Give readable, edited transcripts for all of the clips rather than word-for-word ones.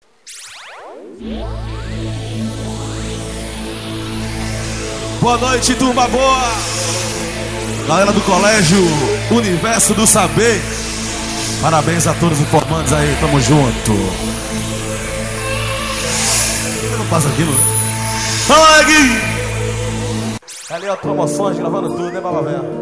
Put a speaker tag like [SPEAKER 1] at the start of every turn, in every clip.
[SPEAKER 1] Boa noite, turma boa. Galera do Colégio Universo do Saber. Parabéns a todos os formandos aí, tamo junto. Não passa aqui, não? Fala, Gui! Ali, ó, promoções, gravando tudo, né, Baba Vera?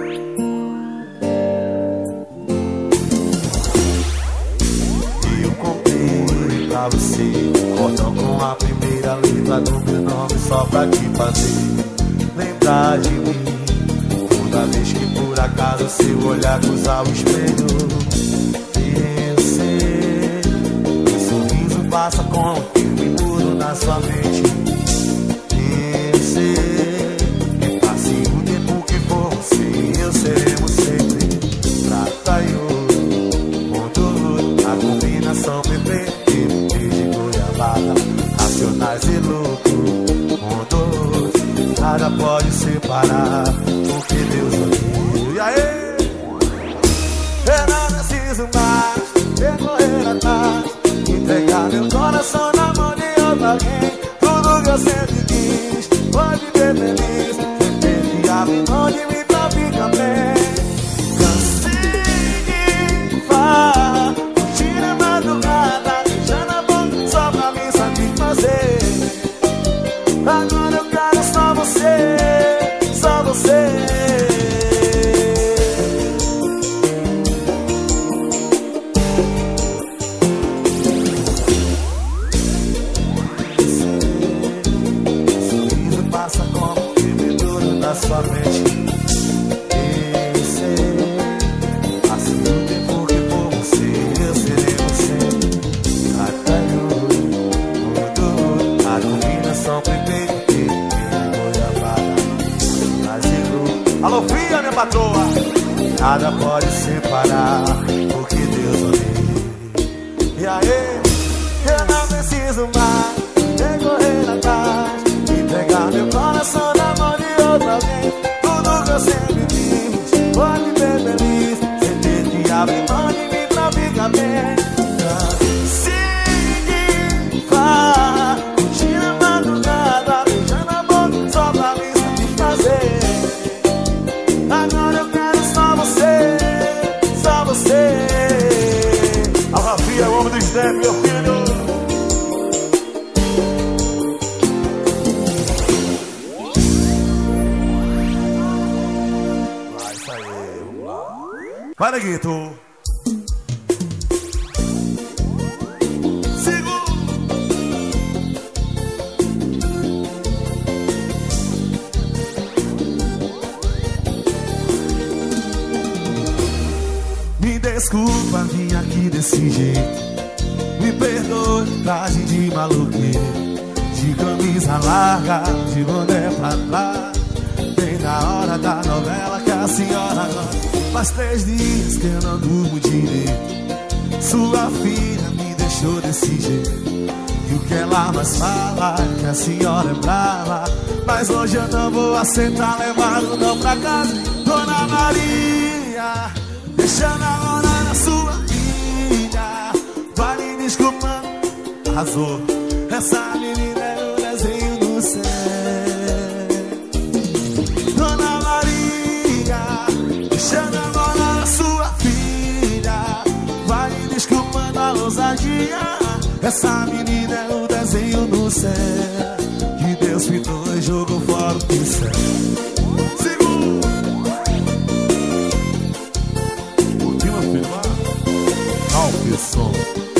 [SPEAKER 2] Eu comprei pra você cordão com a primeira letra do meu nome, só pra te fazer lembrar de mim. Toda vez que por acaso seu olhar cruzar o espelho, eu sei que o sorriso passa com um filme puro na sua mente. Eu sei que passe o tempo que for você e eu seremos sempre prata e ouro. Contudo, a combinação perfeita de goiabada, racionais e louco. Contudo, nada pode separar o que Deus uniu. E aí? Eu não preciso mais correr atrás, entregar meu coração na mão de outra alguém. Tudo que eu sempre quis foi viver feliz, sem ter que abrir mão de mim pra ficar bem. Cansei de falar, curtir a madrugada, já na boca só pra me satisfazer. Agora eu quero só você, só você. Sorriso passa como um bebedouro na sua mente. Eu sei, assim o tempo que for você, eu seremos sempre atalho, a combinação perfeita de goiabada, mas alô, filha, minha patroa. Nada pode separar o que Deus uniu. E aí, eu não preciso mais correr atrás, entregar meu coração na mão de outra alguém. Tudo que eu sempre quis foi viver feliz, sem ter que abrir mão de mim pra ficar bem. Cansei de falar, curtir a madrugada, beijando a boca só pra me satisfazer. Agora eu quero só você, só você. A Rafinha é o homem do Snap, meu filho. Vai, isso aí, vamos lá.
[SPEAKER 1] Vai, Neguito.
[SPEAKER 2] Me desculpa vir aqui desse jeito, me perdoe, traje de maluqueiro, de camisa larga, de boné pra trás. Bem na hora da novela que a senhora gosta. Faz 3 dias que eu não durmo direito, sua filha me deixou desse jeito. E o que ela mais fala é que a senhora é brava, mas hoje eu não vou aceitar levar o não pra casa. Dona Maria, deixa eu namorar na sua filha, vai me desculpando. Arrasou, essa menina é o desenho do céu. Dona Maria, deixa eu namorar na sua filha, vai me desculpando a ousadia. Essa menina é o desenho do céu, que Deus pintou e jogou fora o pincel. Som.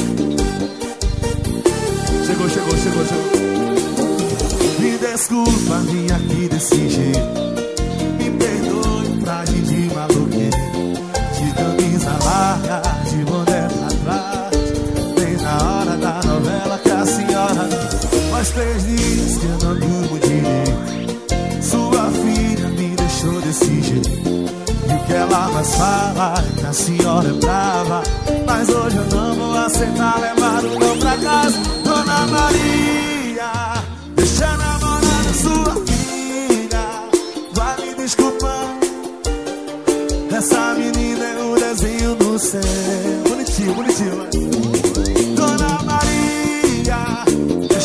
[SPEAKER 2] Chegou. Me desculpa vir aqui desse jeito, me perdoe, traje de maluqueiro, de camisa larga, de boné pra trás. Bem na hora da novela que a senhora faz 3 dias que eu não durmo direito, sua filha me deixou desse jeito. E o que ela mais fala é que a senhora é brava, mas hoje eu não vou aceitar levar o não pra casa. Dona Maria, deixa eu namorar a sua filha, vai me desculpando. Essa menina é o desenho do céu. Bonitinho, né? Dona Maria,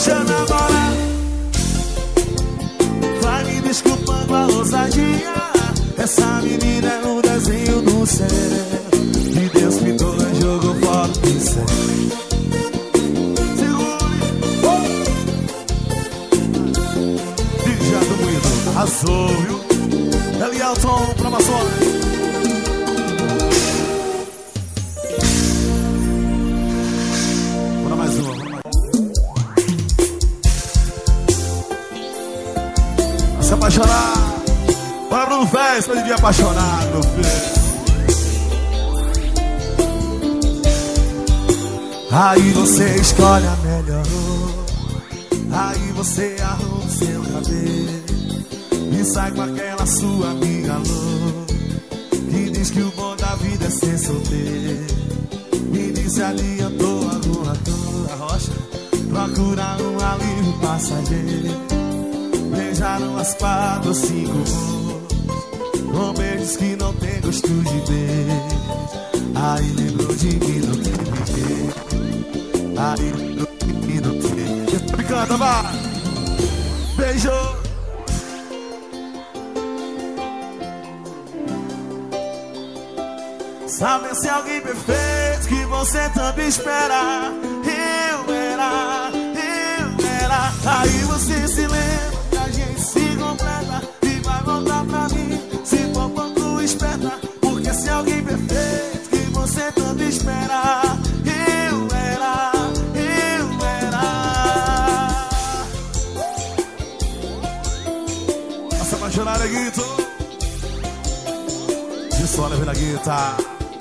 [SPEAKER 1] deixa namorar. Vai me desculpando a ousadia. Essa menina é um desenho do céu que Deus pintou e jogou fora do pincel. DJ do Moído, arrasou, viu? Elielton, promoções. Bora mais uma, bora mais uma. Se apaixonar. Bora Bruno Fez, pra dia apaixonado, meu filho. Aí você escolhe a melhor. Aí você arruma seu cabelo e sai com aquela sua amiga louca que diz que o bom da vida é ser solteiro. Me disse adiantou alguma coisa, rocha, procurar um alívio passageiro. Beijaram as 4 ou 5 vezes, com beijos que não tem gosto de beijo. Aí lembrou de mim, não teve jeito. Aí lembrou de mim, não teve jeito. Me canta, vai! Beijou. Sabe se alguém perfeito que você tanto espera. Eu era. Aí você se lembra que a gente se completa e vai voltar pra mim, se for pouco esperta. Porque se alguém perfeito que você tanto espera. Eu era. Nossa apaixonada, Guito. De sola, vem na guitarra.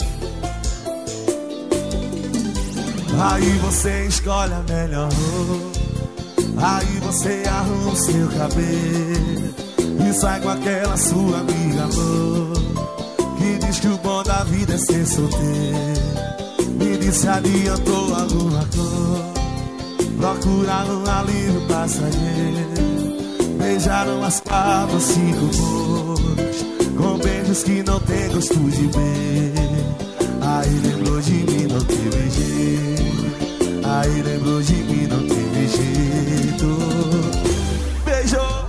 [SPEAKER 1] Aí você escolhe a melhor roupa. Aí você arruma o seu cabelo e sai com aquela sua amiga louca que diz que o bom da vida é ser solteiro. Me disse adiantou alguma coisa, procurar um alívio passageiro. Beijaram as 4 ou 5 bocas, com beijos que não tem gosto de beijo. Aí lembrou de mim, não teve jeito. Aí lembrou de mim, não teve jeito. Beijou,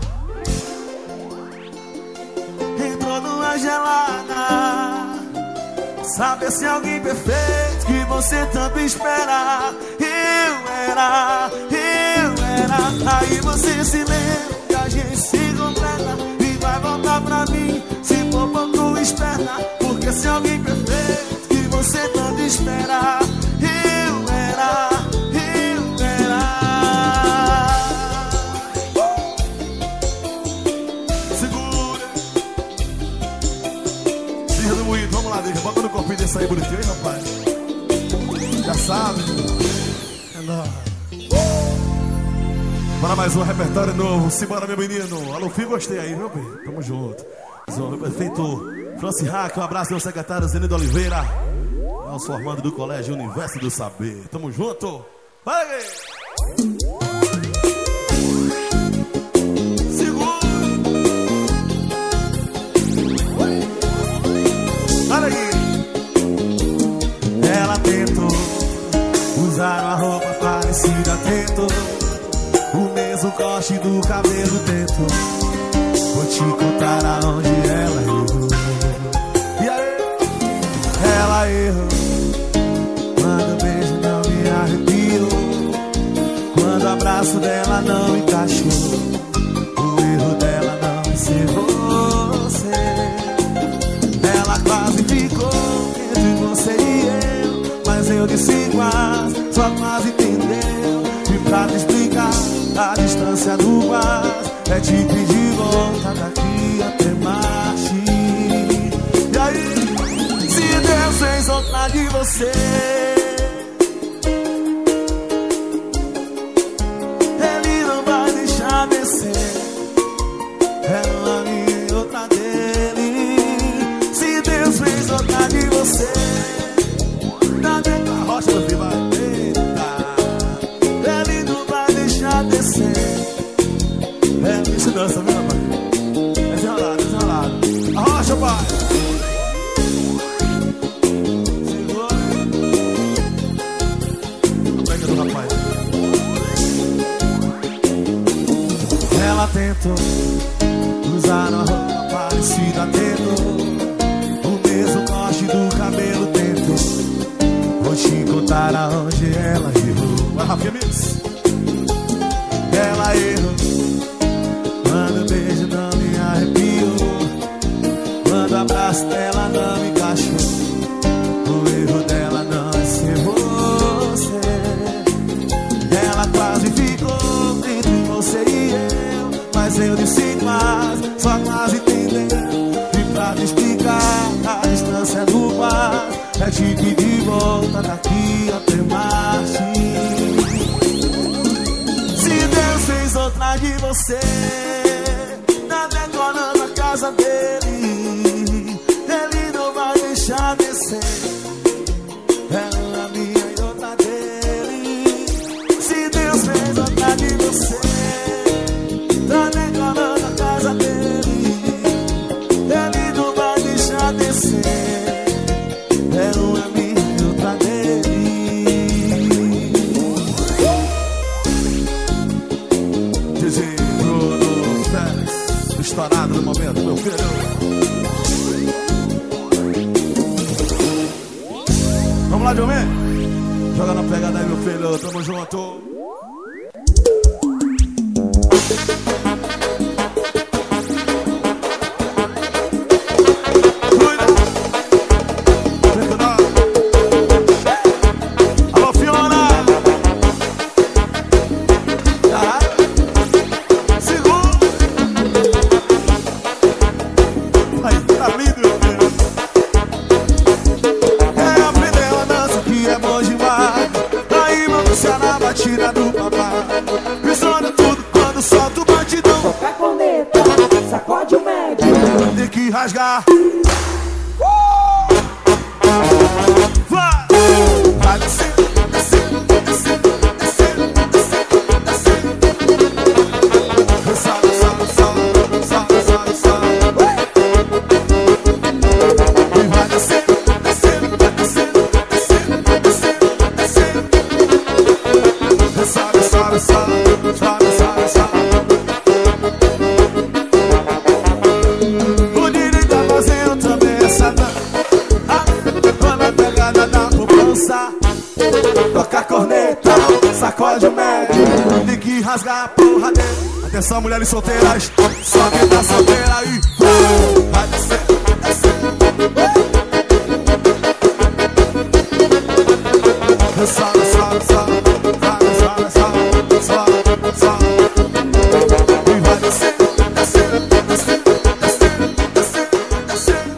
[SPEAKER 1] entrou numa gelada. Sabe se alguém perfeito que você tanto espera. Eu era. Aí você se lembra que a gente se completa e vai voltar pra mim, se for pouco esperta. Porque se alguém perfeito que você tanto espera. Eu era. Segura. Filha do moído, vamos lá, deixa. Bota no corpinho desse aí bonitinho, hein, rapaz? Já sabe. É nóis. Bora mais um repertório novo. Simbora, meu menino. Alô, filho, gostei aí, viu, bem? Tamo junto. Meu prefeito Franci Hack, um abraço, meu secretário Zenido Oliveira. Nosso formando do Colégio Universo do Saber. Tamo junto. Vai aí. Segura. Olha aí. Ela tentou usar uma roupa parecida, tentou o mesmo corte do cabelo, tentou. Vou te contar aonde ela errou. E aí? Ela errou quando o beijo não me arrepiou, quando o abraço dela não encaixou. O erro dela não é ser você. Ela quase ficou entre você e eu, mas eu disse quase, só quase entendeu. E pra te explicar a distância do mar é te pedir volta daqui até Marte. E aí, se Deus fez outra de você, Ele não vai deixar descer. Ela minha e outra dele. Se Deus fez outra de você, tá dentro da rocha do filho, vai. Ele não vai deixar descer. É, isso dança, viu, rapaz? É desenrolado. A rocha, pai. Segura. atento, usaram a roupa parecida atento, o mesmo corte do cabelo tento. Vou te contar aonde ela errou. Vai, Rafinha Mix. Ela errou quando beijo não me arrepiou, quando abraço dela não me encaixou. O erro dela não é ser você. Ela quase ficou entre você e eu, mas eu disse quase, só quase entendeu. E pra te explicar, a distância do mar é te pedir de volta daqui até Marte. Se Deus fez outra de você, tá decorando a casa dele, ele não vai deixar descer. É uma minha e outra dele. Se Deus fez outra de você, tá decorando a casa dele, ele não vai deixar descer. É uma minha e outra dele. DJ Bruno Félix, estourado no momento, meu filho. Vamos lá, Dilmê? Joga na pegada aí, meu filho. Tamo junto. Alô, Fiona. Segura. Aí, tá lindo, meu filho. Aprendeu a dança que é bom demais. Aí vamos se na batida do papai. Pisando tudo quando solta o batidão.
[SPEAKER 3] Toca a corneta, sacode o médio.
[SPEAKER 1] Tem que rasgar. Vai! Vai descendo, descendo, descendo, descendo, descendo, descendo. Sobe, sobe, sobe, sobe, sobe, sobe. E vai descendo, descendo, descendo, descendo, descendo, descendo. Sobe, sobe, sobe, sobe, sobe, sobe. O Didi tá fazendo também essa dança. Quando a pegada da poupança, toca a corneta, sacode o médio, tem que rasgar a porra dele. Atenção, mulheres solteiras, só quem tá solteira aí. Vai descendo, descendo. Sobe, sobe, sobe, sobe, sobe, sobe, sobe. E vai descendo, descendo, descendo, descendo, descendo, descendo.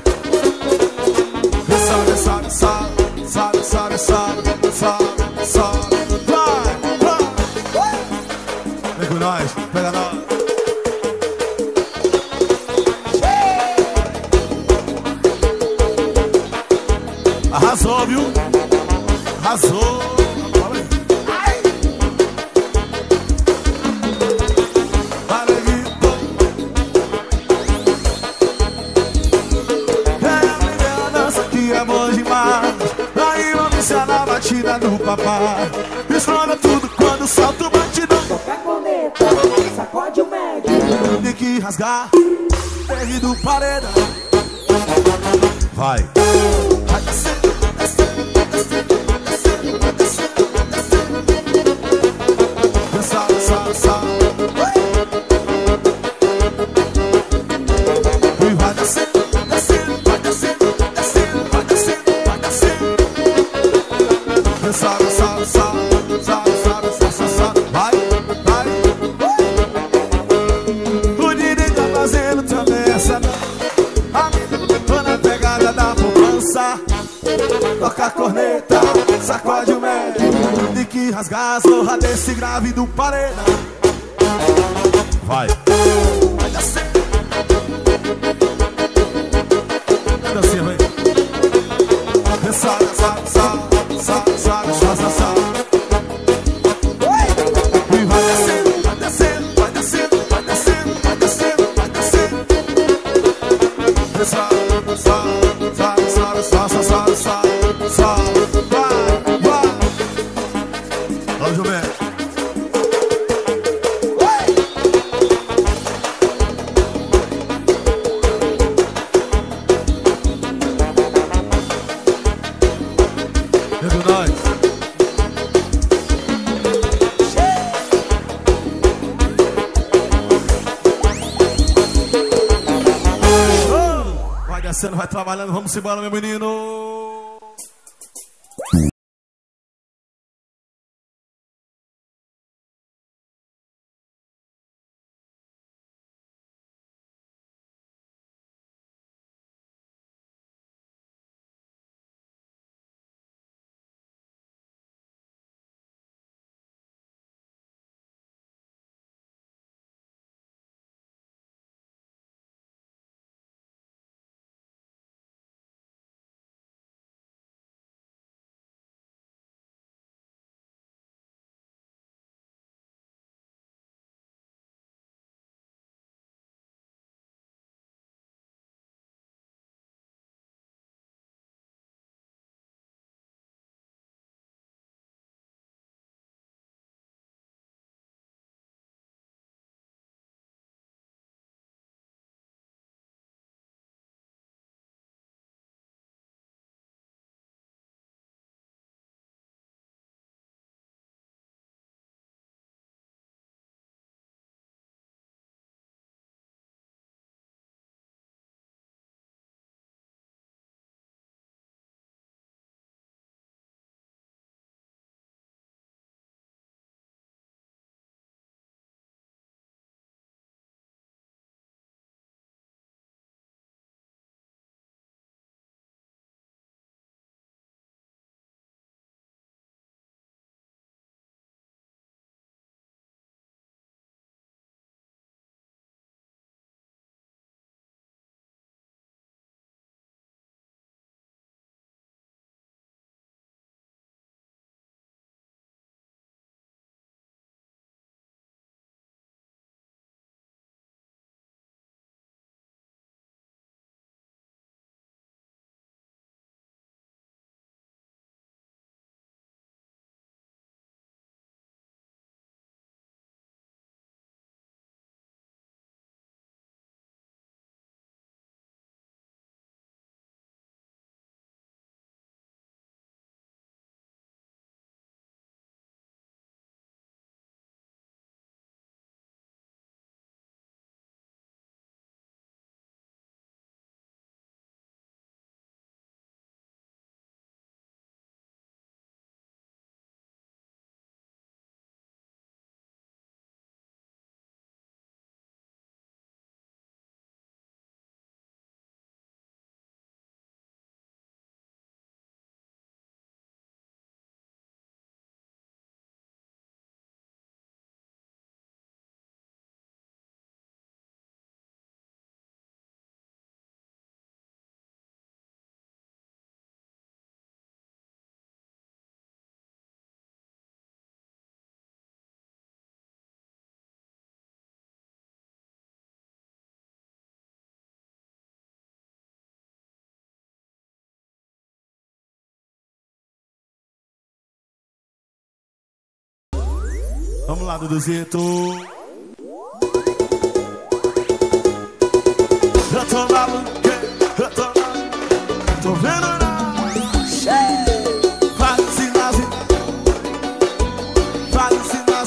[SPEAKER 1] Sobe, sobe, sobe, sobe, sobe, sobe, sobe, sobe. Vai, vai. Vem com nós, pega nós. Arrasou, viu? Arrasou. Fala aí. Para aí, pô. Aprendeu a dança que é bom demais. Aí vamos se na batida do papai. Explora tudo quando solta o batidão.
[SPEAKER 3] Toca a corneta, sacode o médio.
[SPEAKER 1] Tem que rasgar, perre do paredão. Vai. Vai descendo, descendo, descendo, descendo, descendo, descendo. Sobe, sobe, sobe. E vai descendo, descendo, vai descendo, descendo, vai descendo, vai descendo. Sobe, sobe, sobe, sobe, sobe, sobe, sobe. Vai, vai. O Didi tá fazendo também essa dança. Tô na pegada da poupança, toca a corneta, sacode o médio, tem que rasgar a zorra desse grave do paredão. Vai. Vai descendo. Dancinha, vem. Sobe, sobe, sobe, sobe, sobe, sobe, sobe. E vai descendo, vai descendo, vai descendo, vai descendo, vai descendo, vai descendo. Sobe, sobe, sobe, sobe, sobe, sobe, sobe, sobe. Vai, vai. Olha o Gilberto. Marcelo vai trabalhando, vamos embora, meu menino. Vamos lá, Duduzito. Eu tô maluco, eu tô maluco, tô vendo não. Vai ensinar, vai ensinar.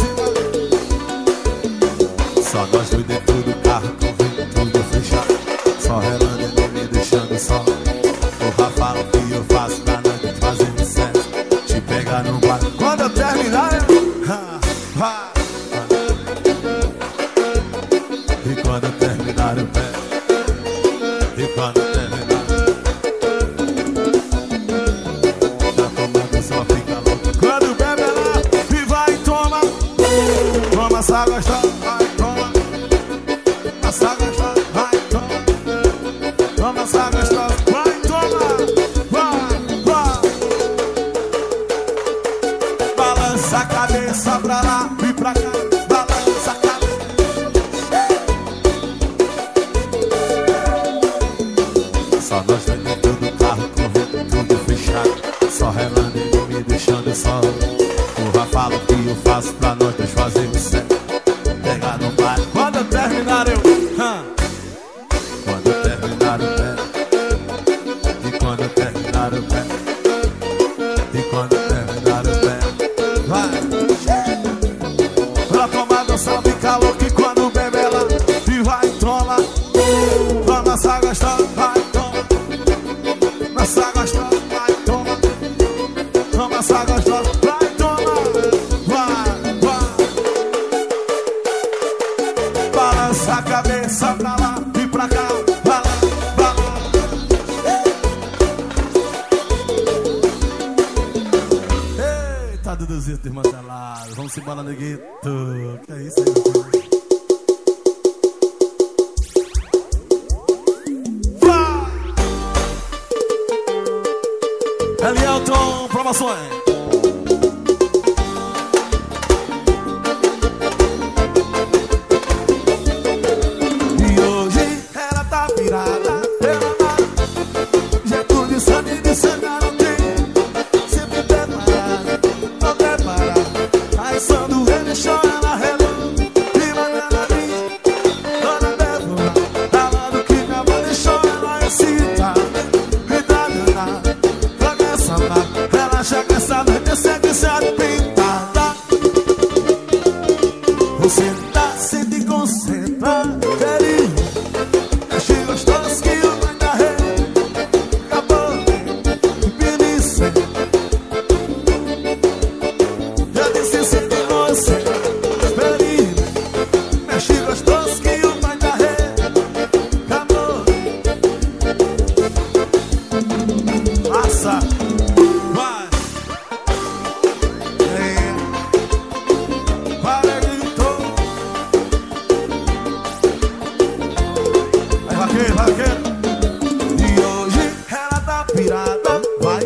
[SPEAKER 1] Só nós dois dentro do carro, com tudo fechado. Só relando e me deixando só. Porra, fala o que eu faço pra nós fazer sucesso. Te pegar no bar. Quando eu terminar, eu... E quando terminar o pé, e quando terminar, tá tomando só fica louco. Quando bebe lá e vai e toma, toma essa gostosa, vai toma, essa gostosa, vai toma, toma essa gostosa, vai toma, vai. Balança a cabeça pra lá e pra cá. Só nós dois dentro do carro, correndo tudo fechado. Só relando e me deixando só. Porra, fala o que eu faço pra nós dois fazermos certo. Pegar no bar. Quando eu terminar eu Quando eu terminar o pé. E quando eu terminar o pé. E quando eu terminar o pé. Vai. Pra tomar dança fica louco. E quando bebe ela e vai toma. Toma essa gostosa, vai toma. Vamos embora, neguito. Que é isso aí, meu filho? Elielton Promoções. E hoje ela tá virada. Ela tá jeito de sangue de sangue não tem. Sempre preparada, não preparada. Traiçando ele, deixou ela relando. E mandando a mim, dona Débora, falando que minha mãe deixou ela excitada. Ela já cansa noite, segue sendo pintada. Você tá sempre concentrado, querido. Mexe gostoso que o mãe da rede acabou de pedir sem. Eu disse sempre você, querido. Mexe gostoso que o mãe da rede acabou. Massa. E hoje ela tá pirada, vai.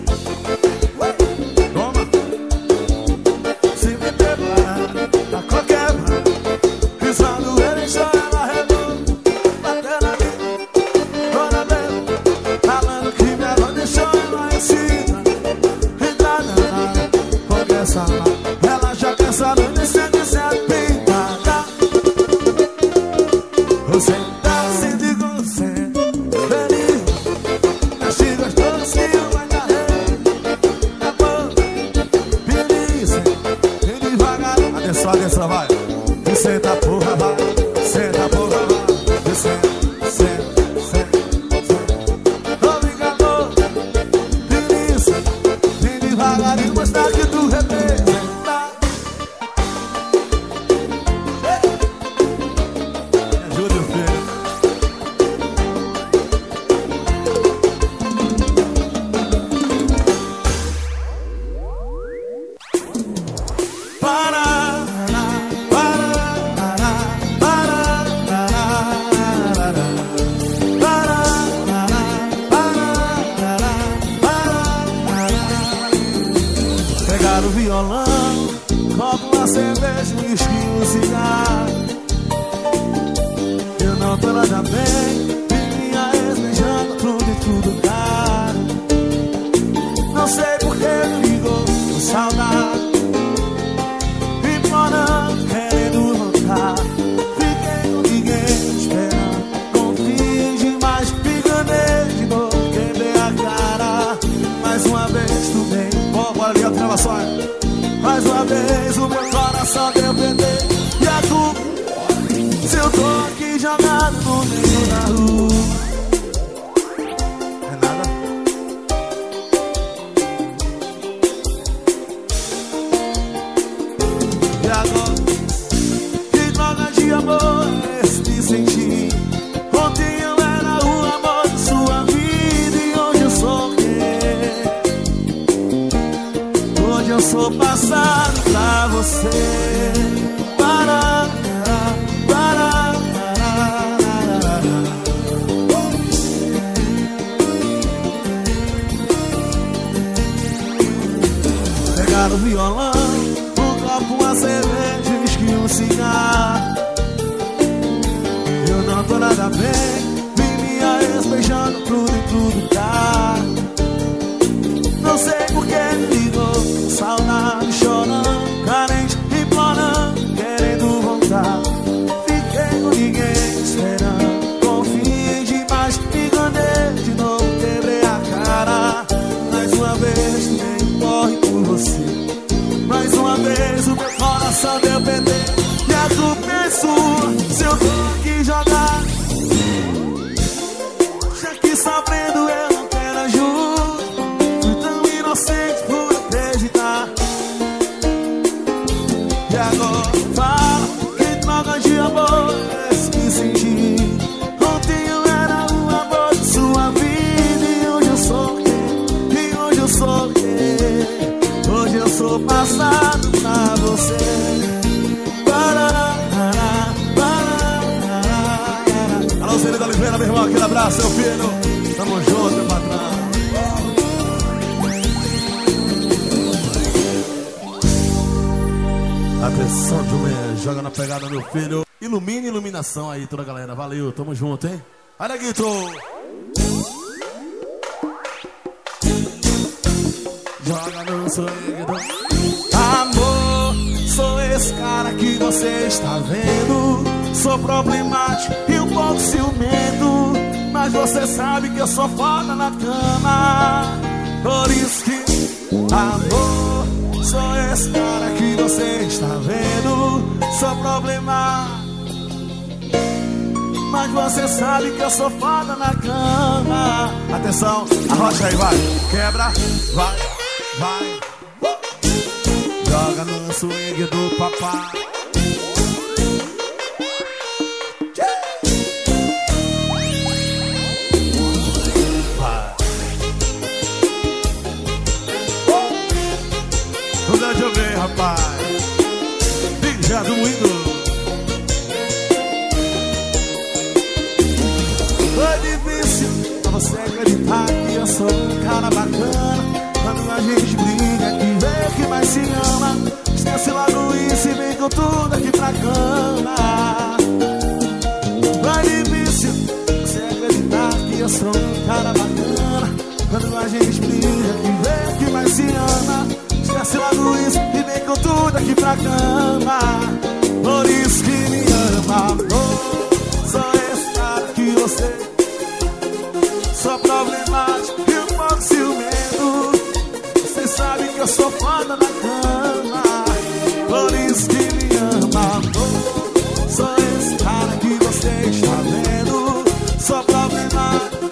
[SPEAKER 1] Toma. Se me preparar pra qualquer mão. Pisando ele, só ela redondo. Batendo ali, dona dela, falando que minha mãe deixou ela ensina. Entrada nada, porque essa lá, ela já cansa de ser pintada. Você tá sendo atenção, vai. E senta porra, vai. Senta porra, vai. E senta. Obrigado. Delícia. Vem devagarinho mostrar que tu representa. Me ajuda, filho. Para. Pegar o violão, copo uma cerveja, um whisky, um cigarro. Eu não tô nada bem, vi minha ex beijando tudo e tudo caro. Não sei por que me ligou, com saudade, implorando, querendo voltar. Fiquei com ninguém esperando, confio demais, me enganei de novo, quebrei a cara. Mais uma vez tu vem. Bora ali, gravações. Mais uma vez o meu coração deu perder. E a culpa, se eu tô aqui jogado no meio da rua. É nada. E agora, que droga de amor é esse que senti? Ontem eu era o amor de sua vida e hoje eu sou o quê? Hoje eu sou passado pra você. Pegar o violão, um copo, uma cerveja, um whisky, um cigarro. Eu não tô nada bem, vi minha ex beijando tudo e tudo tá. Não sei por que me ligou, saudade, chorando, carente, implorando, querendo voltar. Fiquei com ninguém esperando, confiei demais, me enganei de novo, quebrei a cara. Mais uma vez também corre por você. Mais uma vez o meu coração deu perder. E a culpa é sua, se eu tô aqui jogado. Já que sofrendo eu não quero ajuda. Fui tão inocente por acreditar. E agora fala, que droga de amor é esse que senti? Ontem eu era o amor de sua vida e hoje eu sou quem? E hoje eu sou quem? Hoje eu sou passado pra você. abraço, seu filho. Tamo junto, meu patrão. Atenção, Jumé, joga na pegada, meu filho. Ilumina, iluminação aí, toda a galera. Valeu, tamo junto, hein? Olha, Guito. Joga no swing. Amor, sou esse cara que você está vendo. Sou problemático e um pouco ciumento, mas você sabe que eu sou foda na cama. Por isso que, amor, sou esse cara que você está vendo. Sou problemático, mas você sabe que eu sou foda na cama. Atenção, arrocha aí, vai. Quebra, vai, vai. Joga no swing do papai. Deixa eu ver, rapaz. Bicha do Moído. Foi difícil pra você acreditar que eu sou um cara bacana. Quando a gente briga, que vê que mais se ama. Esquece logo isso e vem com tudo aqui pra cama. Foi difícil você acreditar que eu sou um cara bacana. Quando a gente briga, que vê que mais se ama. Esquece logo isso e vem com tudo aqui pra cama. Por isso que me ama, amor. Sou esse cara que você. Sou problemático e um pouco ciumento. Você sabe que eu sou foda na cama. Por isso que me ama, amor. Sou esse cara que você está vendo. Sou problemático,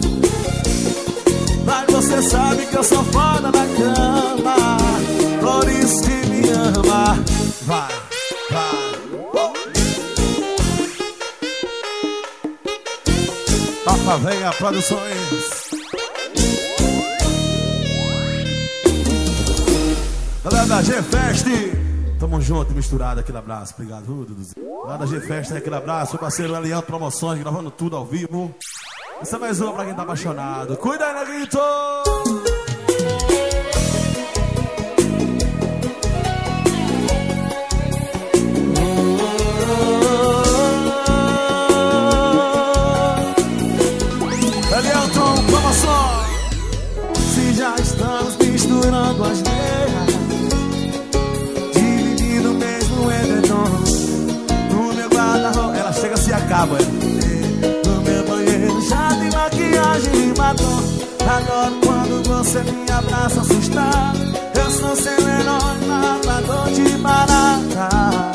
[SPEAKER 1] mas você sabe que eu sou foda na cama. Por isso que me ama. Vai, vai. Papa Venha Produções. Galera da G-Fest, tamo junto, misturado, aquele abraço. Obrigado, Duduzinho. Galera da G-Fest, aquele abraço. Meu parceiro Eliano Promoções, gravando tudo ao vivo. Essa é mais uma pra quem tá apaixonado. Cuida aí, Negrito! Eliano Promoções. Se já estamos misturando as meias, dividindo o mesmo edredom, no meu guarda-roupa, ela chega se acaba, no meu banheiro já tem maquiagem e batom. Agora quando você me abraça assustado, eu sou seu herói, matador de barata.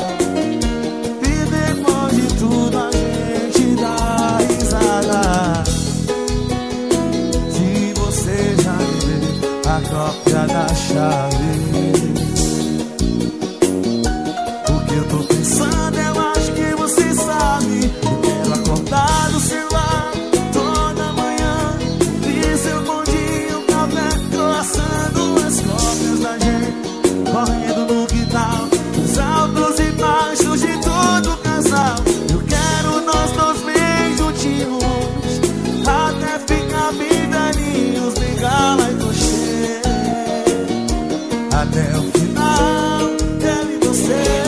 [SPEAKER 1] E depois de tudo a gente dá risada. Se você já me vê a cópia da chave, o que eu tô pensando eu acho que você sabe. Eu quero acordar do seu lado toda manhã, vi seu bom dia, o café, croissando as cópias da gente, correndo no quintal, os altos e baixos de todo casal. Eu quero nós dois bem juntinhos, até ficar bem velhinhos, bem gala e coxê, até o final, eu e você.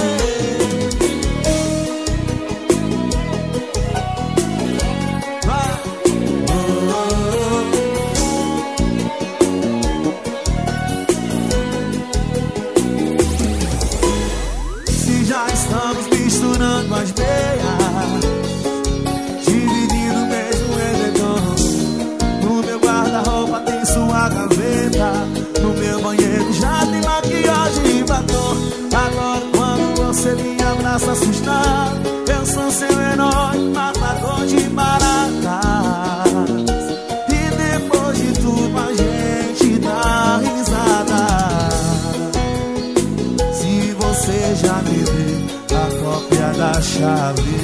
[SPEAKER 1] Estamos misturando as meias, dividindo o mesmo edredom. No meu guarda-roupa tem sua gaveta, no meu banheiro já tem maquiagem e batom. Agora quando você me abraça assustado, eu sou seu herói, matador de baratas. E depois de tudo a gente dá risada. Se você já me vê a cópia da chave,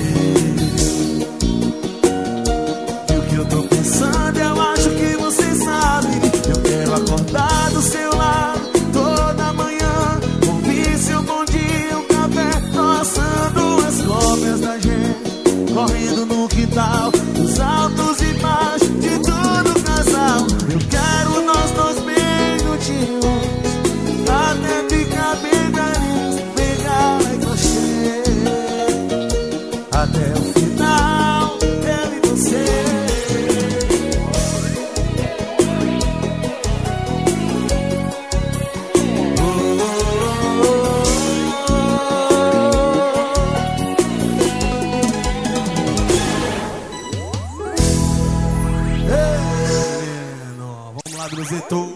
[SPEAKER 1] e o que eu tô pensando eu acho que você sabe. Eu quero acordar do seu lado toda manhã, ouvir seu bom dia, o café, croissando as cópias da gente, correndo no quintal, os altos e baixos até o final, eu e você. Vamos lá, Gruzetou.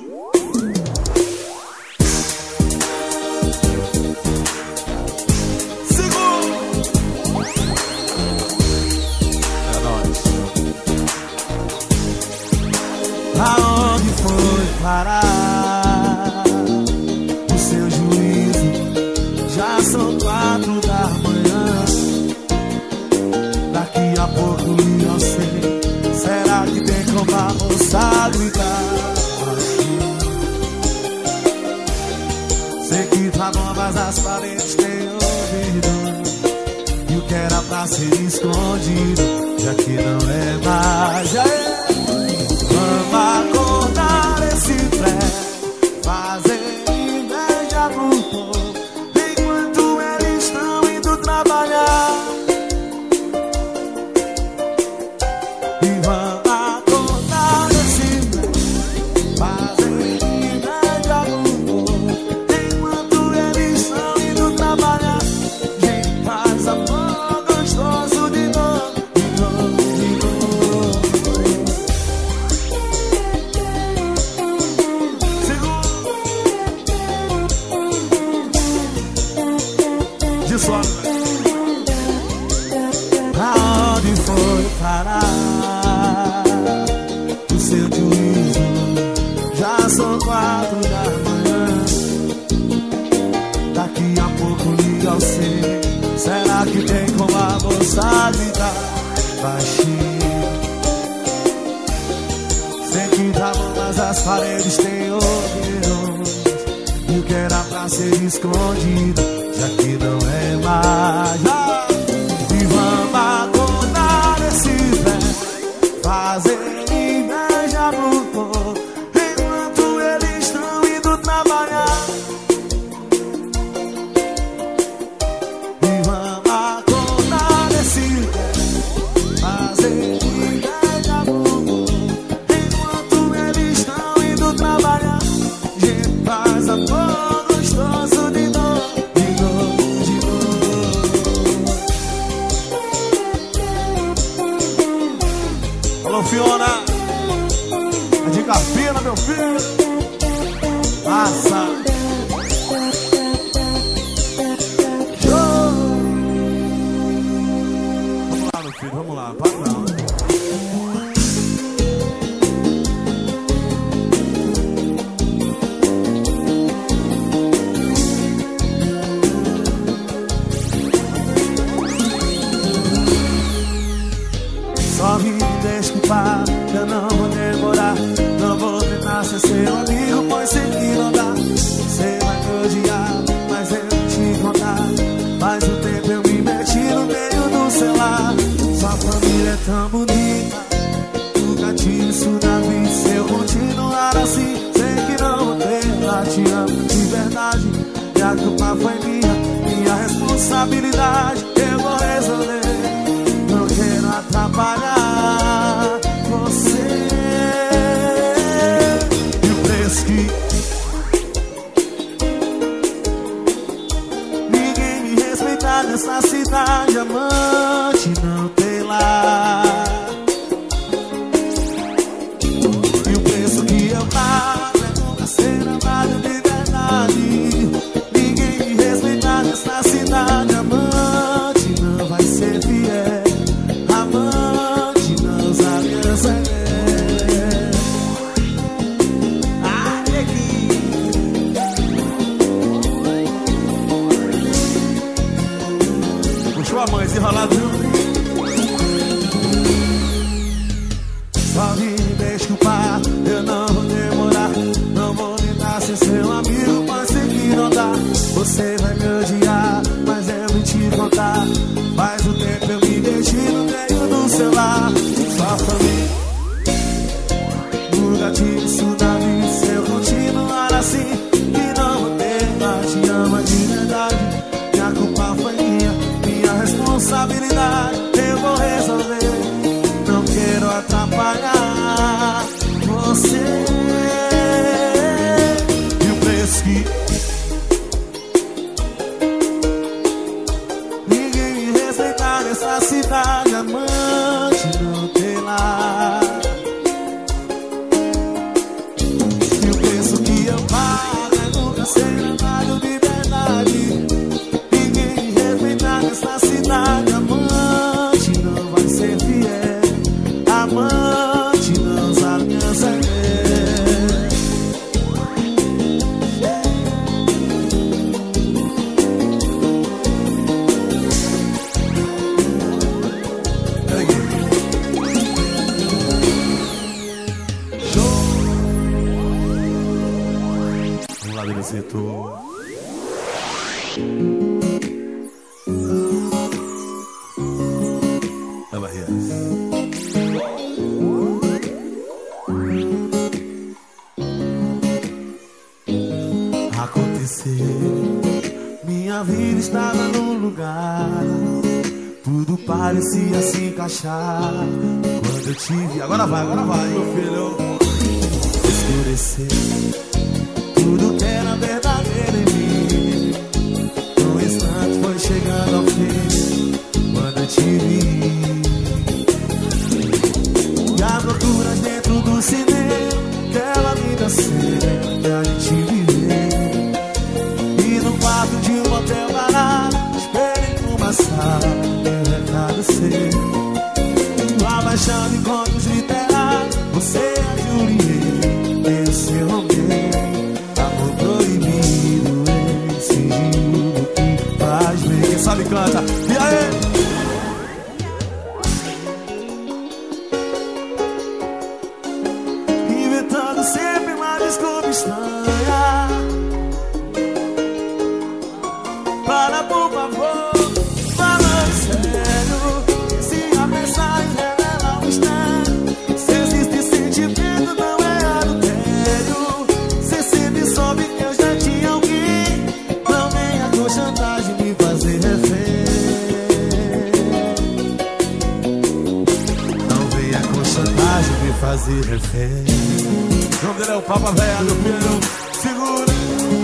[SPEAKER 1] Aonde foi parar o seu juízo? Já são 4 da manhã. Daqui a pouco eu sei. Será que tem como a moça gritar? Sei que tá bom, mas as paredes têm ouvido. E o que era pra ser escondido, já que não é mais. Vamos acordar esse trem, fazer inveja pro povo, enquanto eles estão indo trabalhar. E vamos acordar esse trem, fazer inveja pro povo, enquanto eles estão indo trabalhar. Gente, faz amor gostoso de novo, de novo, de novo. Aonde foi parar o seu juízo? Já são 4 da manhã. Daqui a pouco liga ao C. Será que tem como a moça gritar baixinho? Sei que tá bom, mas as paredes têm ouvidos. E o que era pra ser escondido, já que não é mais. E vamos acordar esse velho, fazer inveja pro povo, enquanto eles estão indo trabalhar. E vamos acordar esse velho, fazer inveja pro povo, enquanto eles estão indo trabalhar. Gente, faz amor gostoso de novo, de novo, de novo. Alô, Fiona, é de Capina, meu filho. Passa. Show. Vamos lá, meu filho, vamos lá, para não. Só me deixa culpar, eu não vou demorar. Não vou tentar ser seu amigo, pois sei que não dá. Você vai me odiar, mas eu vou te contar. Faz um tempo eu me meti no meio do celular. Sua família é tão bonita, nunca tive isso na vida. Se eu continuar assim, sei que não vou ter. Lá te amo de verdade, e a culpa foi minha responsabilidade. Eu vou resolver, não quero atrapalhar você. E o preço que ninguém me respeitar nessa cidade, amante não tem lá. E o preço que eu pago é nunca ser amado de verdade. Ninguém me respeitar nessa cidade, amante não vai ser fiel. Amante não sabe dançar. Puxou a mãe, desenrolado, viu? Só me deixa culpar, eu não vou demorar. Não vou tentar ser seu amigo, mas sei que não dá. Você vai me odiar, mas eu vou te contar. Faz um tempo eu me deixei no meio do celular. Sua família nunca tive isso na vida. Se eu continuar assim, que não vou ter. Ela te ama de verdade, e a culpa foi minha responsabilidade. verdade amante não tem lá. Eu penso que eu pago, nunca serei amado de verdade. Ninguém me respeita nessa cidade. Amante não vai ser fiel, amante não sabe aliança é. Setor. Aconteceu, minha vida estava no lugar, tudo parecia se encaixar. Quando eu te vi, agora vai, meu filho. Escureceu tudo que era verdadeiro em mim. No instante foi chegando ao fim. Quando eu te vi, e as loucuras dentro do cinema, aquela vida séria que a gente viveu. E no quarto de um hotel barato, esperei numa sala, meu recado seu. Abaixando encontros literários, você é a Julieta, eu seu Romeu. Amor proibido, esse sigilo que faz bem. Quem sabe canta, e aí? Inventando sempre uma desculpa estranha. Para, por favor, falando sério. Se a mensagem revela um mistério, se existe sentimento, não é adultério. Se sempre soube que eu já tinha alguém, não venha com chantagem me fazer refém. Não venha com chantagem me fazer refém. O nome dele é o Papa Véia, meu filho. Segura.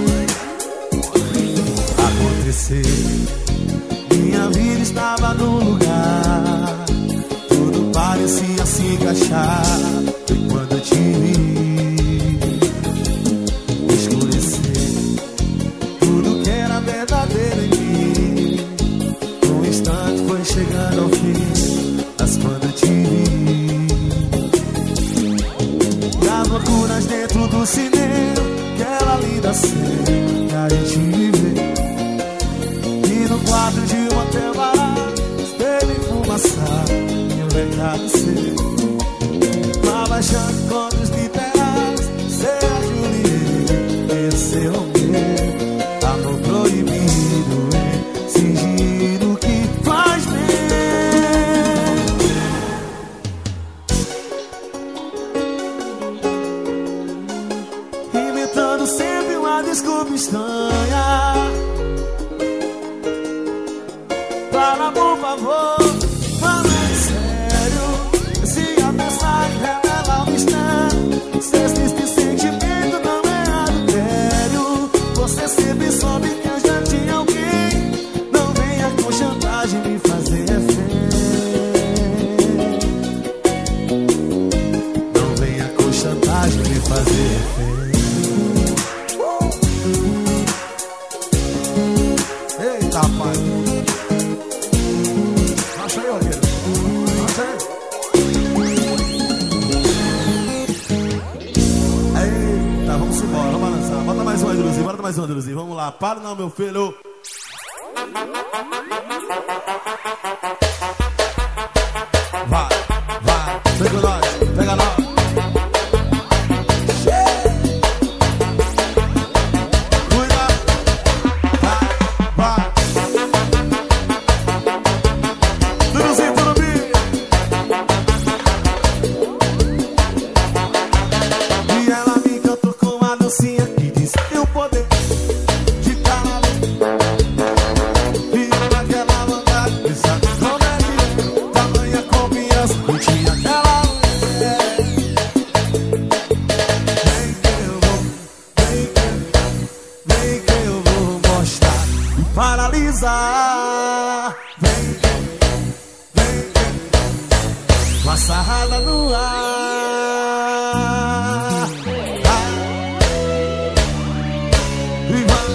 [SPEAKER 1] Aconteceu, minha vida estava no lugar, tudo parecia se encaixar. Foi quando eu te vi, escureceu tudo que era verdadeiro em mim. Um instante foi chegando ao fim, mas quando eu te vi, e as loucuras dentro do cinema, aquela linda cena que a gente viveu. No quarto de um hotel barato, espelho e fumaça, meu recado seu. Abaixando encontros literários, você é a Julieta, eu seu Romeu. Amor proibido, é sigilo que faz bem. Inventando sempre uma desculpa estranha. Fala, por favor, falando sério. Se a mensagem revela um mistério, se existe sentimento, não é adultério. Você sempre soube que eu já tinha alguém, não venha com chantagem me fazer refém. Não venha com chantagem me fazer refém. Eita, pai. Eita, vamos embora, vamos balançar. Bota mais uma, Druzinho, bota mais uma, Druzinho. Vamos lá, para não, meu filho. Vai, vai, pega nós, pega nós. Que diz que o poder de cada vez vira uma sarrada no ar. E vai,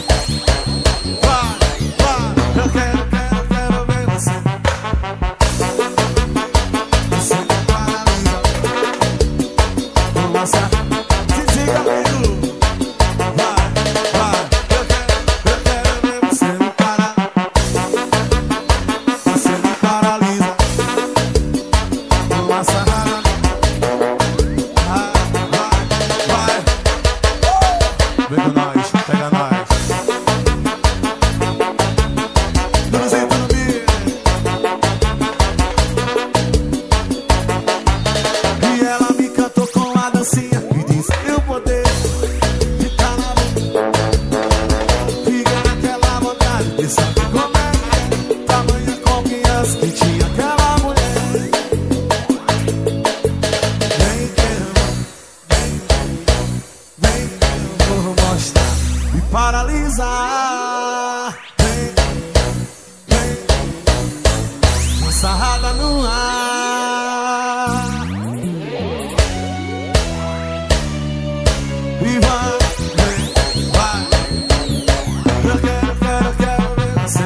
[SPEAKER 1] eu quero ver você. Você me paralisa. Uma sarrada, se diga amigo. Vai, eu quero ver você me parar. Você me paralisa. Uma sarrada. Vai. Vem com nós, pega nós. Duruzinho, Turubinha. E ela me cantou com a dancinha e disse eu poder ficar na boca. Fica naquela vontade de saber como é que é. Tamanha confiança que tinha aquela mulher. Vem que eu vou mostrar e paralisar. Vem, uma sarrada no ar. E vai. Eu quero ver você.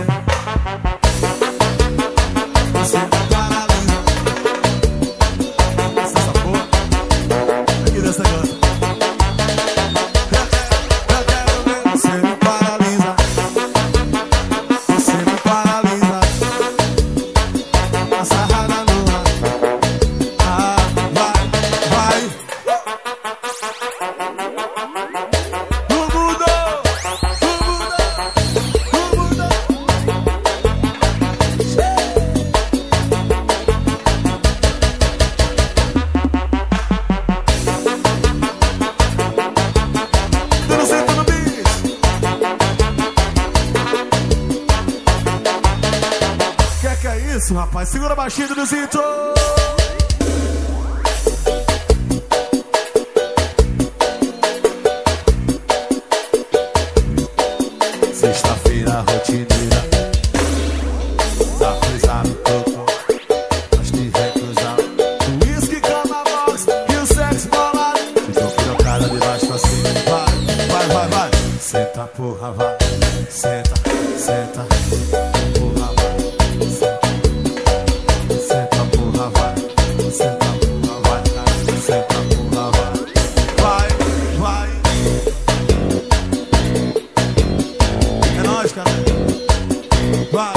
[SPEAKER 1] Você me paralisa. Essa porra. Aqui desse negócio. Eu quero ver você me paralisa. Você me paralisa. Uma sarrada no ar. Vai. O mundo. Tudo certo no bis. Que é isso, rapaz? Segura baixinho, Duduzinho. Sexta-feira rotineira. Zap, toco. Mas te recusar. O whisky, cama, box e o sexo bolado. Ficou pirocada de baixo pra cima. Vai. Senta, porra, vai. Senta. Porra, vai. Senta, porra, vai. Senta, porra, vai. Senta, porra, vai. Vai. É nóis, cara. Vai.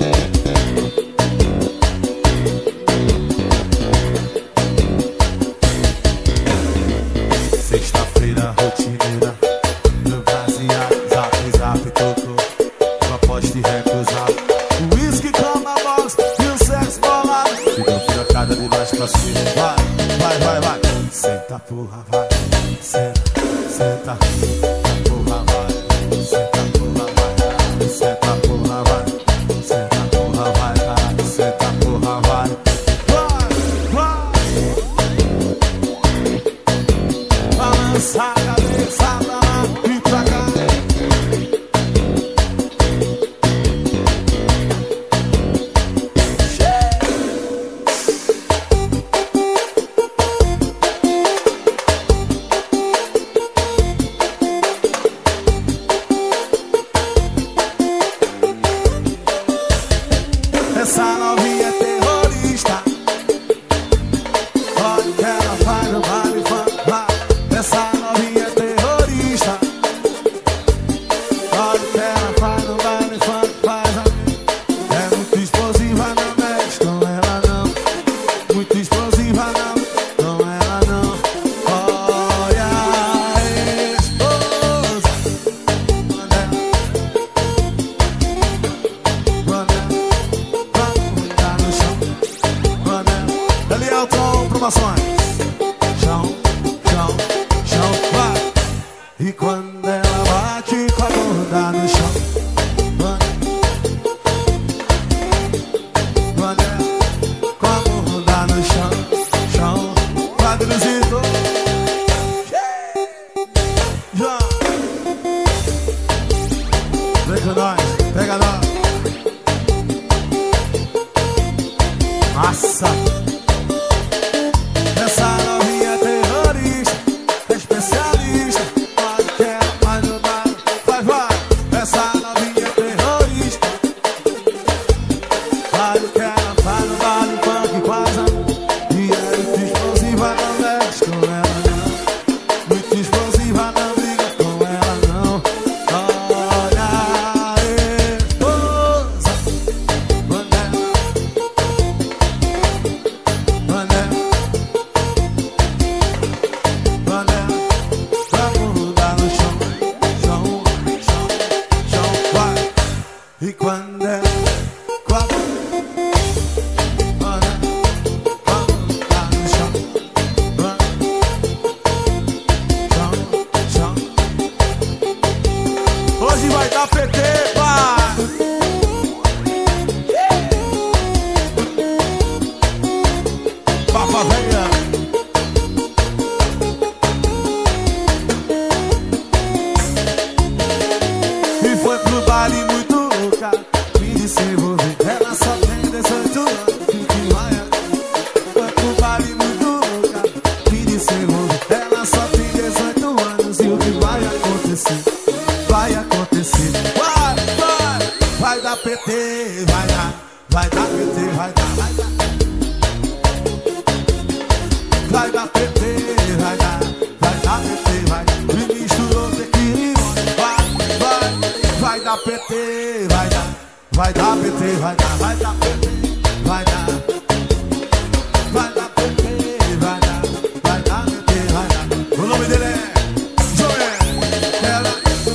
[SPEAKER 1] Sexta-feira rotineira. Meu baseado, zap, toco. Não pode te recusar. O whisky, cama, box e o sexo bolado. Ficou pirocada de baixo pra cima. Vai. Senta, porra, vai. Senta. Porra, vai. Senta, porra, vai. Senta, porra, vai. Senta, porra, vai. Senta, porra, vai. Vai. Balança a cabeça pra lá e pra cá. Essa novinha é terrorista. Olha o que ela faz no baile funk. Essa novinha é terrorista. Olha o que ela faz no baile funk. É muito explosiva, não mexe com ela não. Muito explosiva, não ela não. Olha a esposa. Quando tá no chão. Elielton Promoções. Chão, vai. E quando ela bate com a bunda no chão. Quando ela com a bunda no chão. Vai, Duduzinho. Já. Vem com nós, pega nós. Massa. dar, vai dar PT, vai dar, vai dar. Vai dar PT, vai dar, vai dar PT, vai dar. Me misturou tequila, vai dar PT, vai dar, vai dar PT, vai dar, vai dar PT, vai dar, vai dar PT, vai dar, vai dar PT, vai dar. O nome dele é Joel. Ela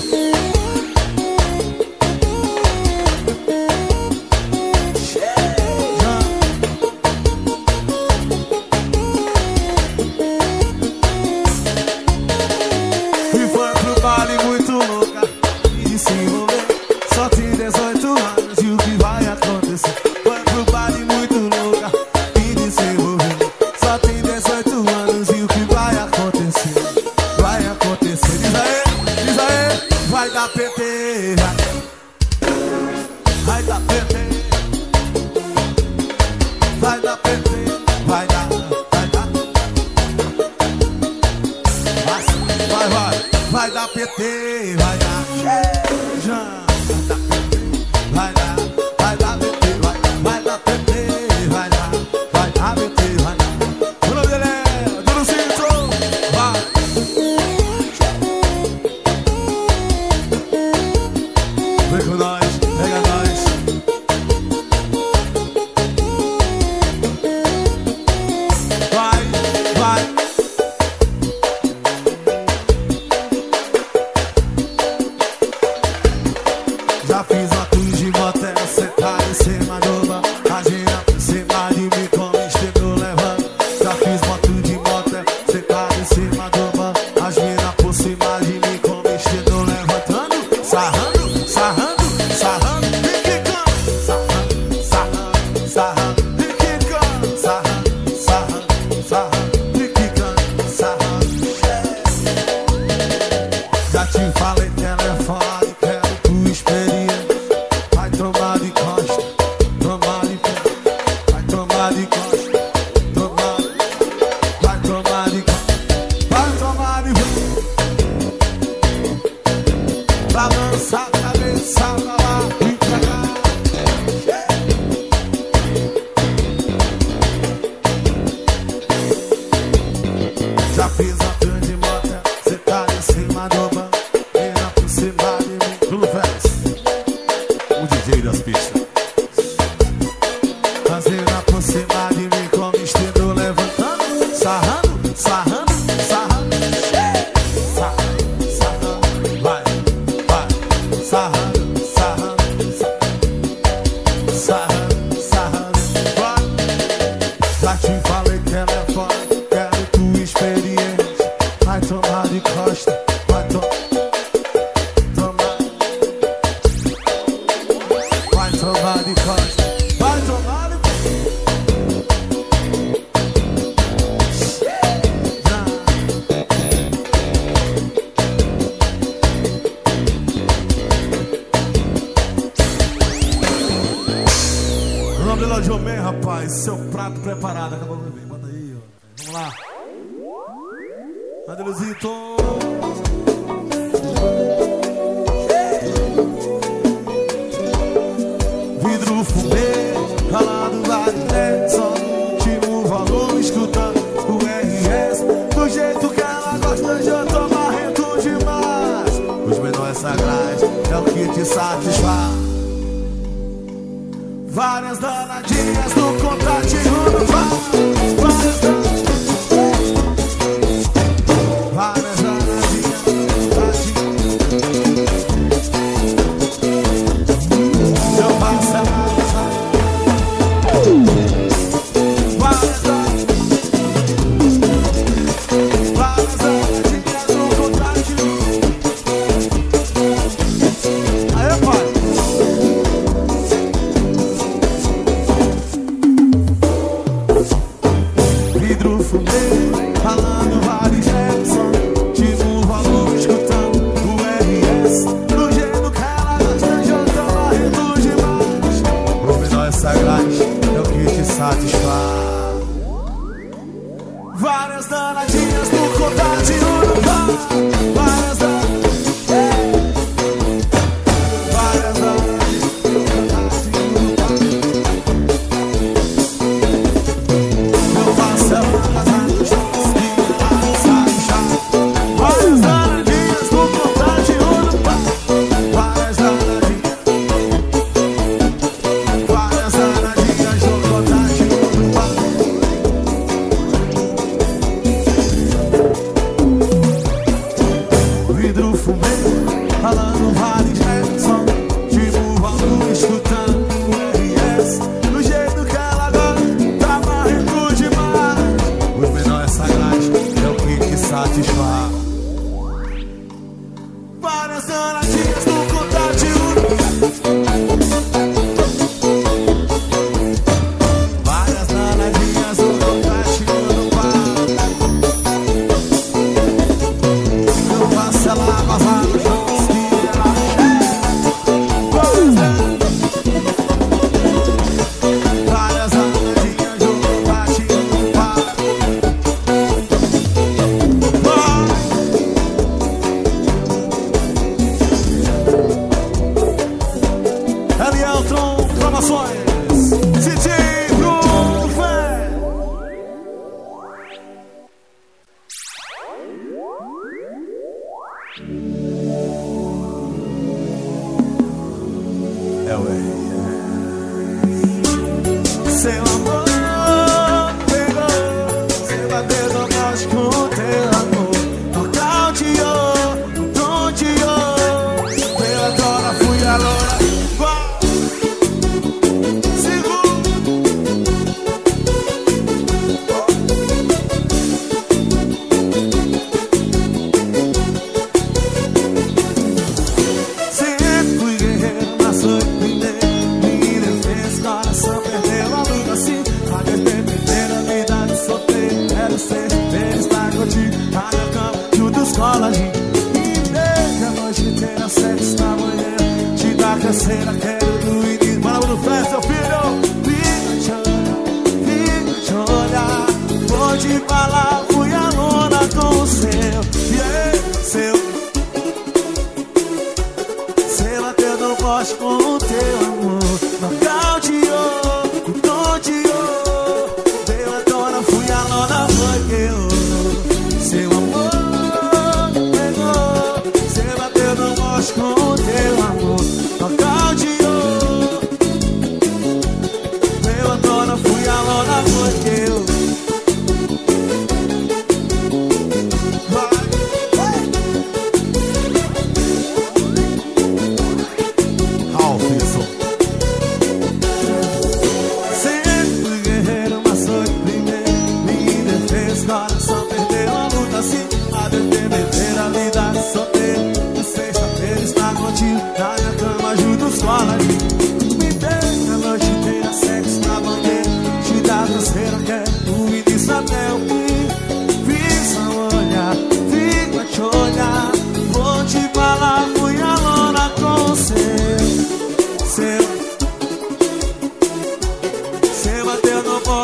[SPEAKER 1] e foi pro baile muito louca e se envolver. Só tem 18 anos e o que vai acontecer? Foi pro baile muito louca e se envolver. Só tem 18 anos e o que vai acontecer? Vai acontecer. Diz aí, vai dar PT, vai dar PT, vai dar PT, vai dar, vai dar. Vai dar PT, vai dar, vai dar, vai dar PT, vai dar PT, vai dar, vai dar PT, vai dar. O nome dele é Duro Cinto, vai. Vem com nós, pega nós. Vai, vai. Já fiz uma cruz de motel, sentado em cima do bar. A gina por cima de mim como estendeu levando. Já fiz uma cruz de motel, sentado em cima do bar. A gina por cima de mim como estendeu levantando. Sarrando, sarrando, sarrando, e quicando. Sarrando, sarrando, sarrando, e quicando. Sarrando, sarrando, sarrando, e quicando. Sarrando. Já te falei telefone, quero tua experiência. Vai tomar de costa, tomar de pé. Vai tomar de costa, tomar. Vai tomar de costa, vai tomar de pé. Balança a cabeça pra lá e pra cá. Já fiz a grande motel, cê tá em cima do banco. Vira por cima de mim. Tudo fez. O DJ das pistas. Fazendo por cima de mim como estendo levantando. Sarrando, sarrando, sarrando. Sarrando, sarrando, vai, vai. Sarrando, sarrando, sarrando, sarrando, vai. Já te falei telefone, quero tua experiência. Vai tomar de costa, vai tomar. Vai tomar de costa, vai tomar de costa. O nome dele é Jomé, rapaz. Seu prato preparado. Acabou de beber. Bota aí, ó. Vamos lá. Adeluzito. Vidro fumê, ralado vale, só no último volume, escutando o RS. Do jeito que ela gosta, já tô marrento demais. Os menores sagrais é o que te satisfaz. Várias danadinhas no contatinho no bar. Várias danadinhas. Várias danadinhas no contatinho. Eu passo a massa. Várias danadinhas no contatinho. Aí, pai. Vidro fumê, falando vários Jefferson. Tipo um volume, escutando o RS. Do jeito que ela gosta, já tô marrendo demais. Os menores sagrais é o que te satisfaz. Várias danadinhas no contatinho no bar. Várias danadinhas no contatinho no bar.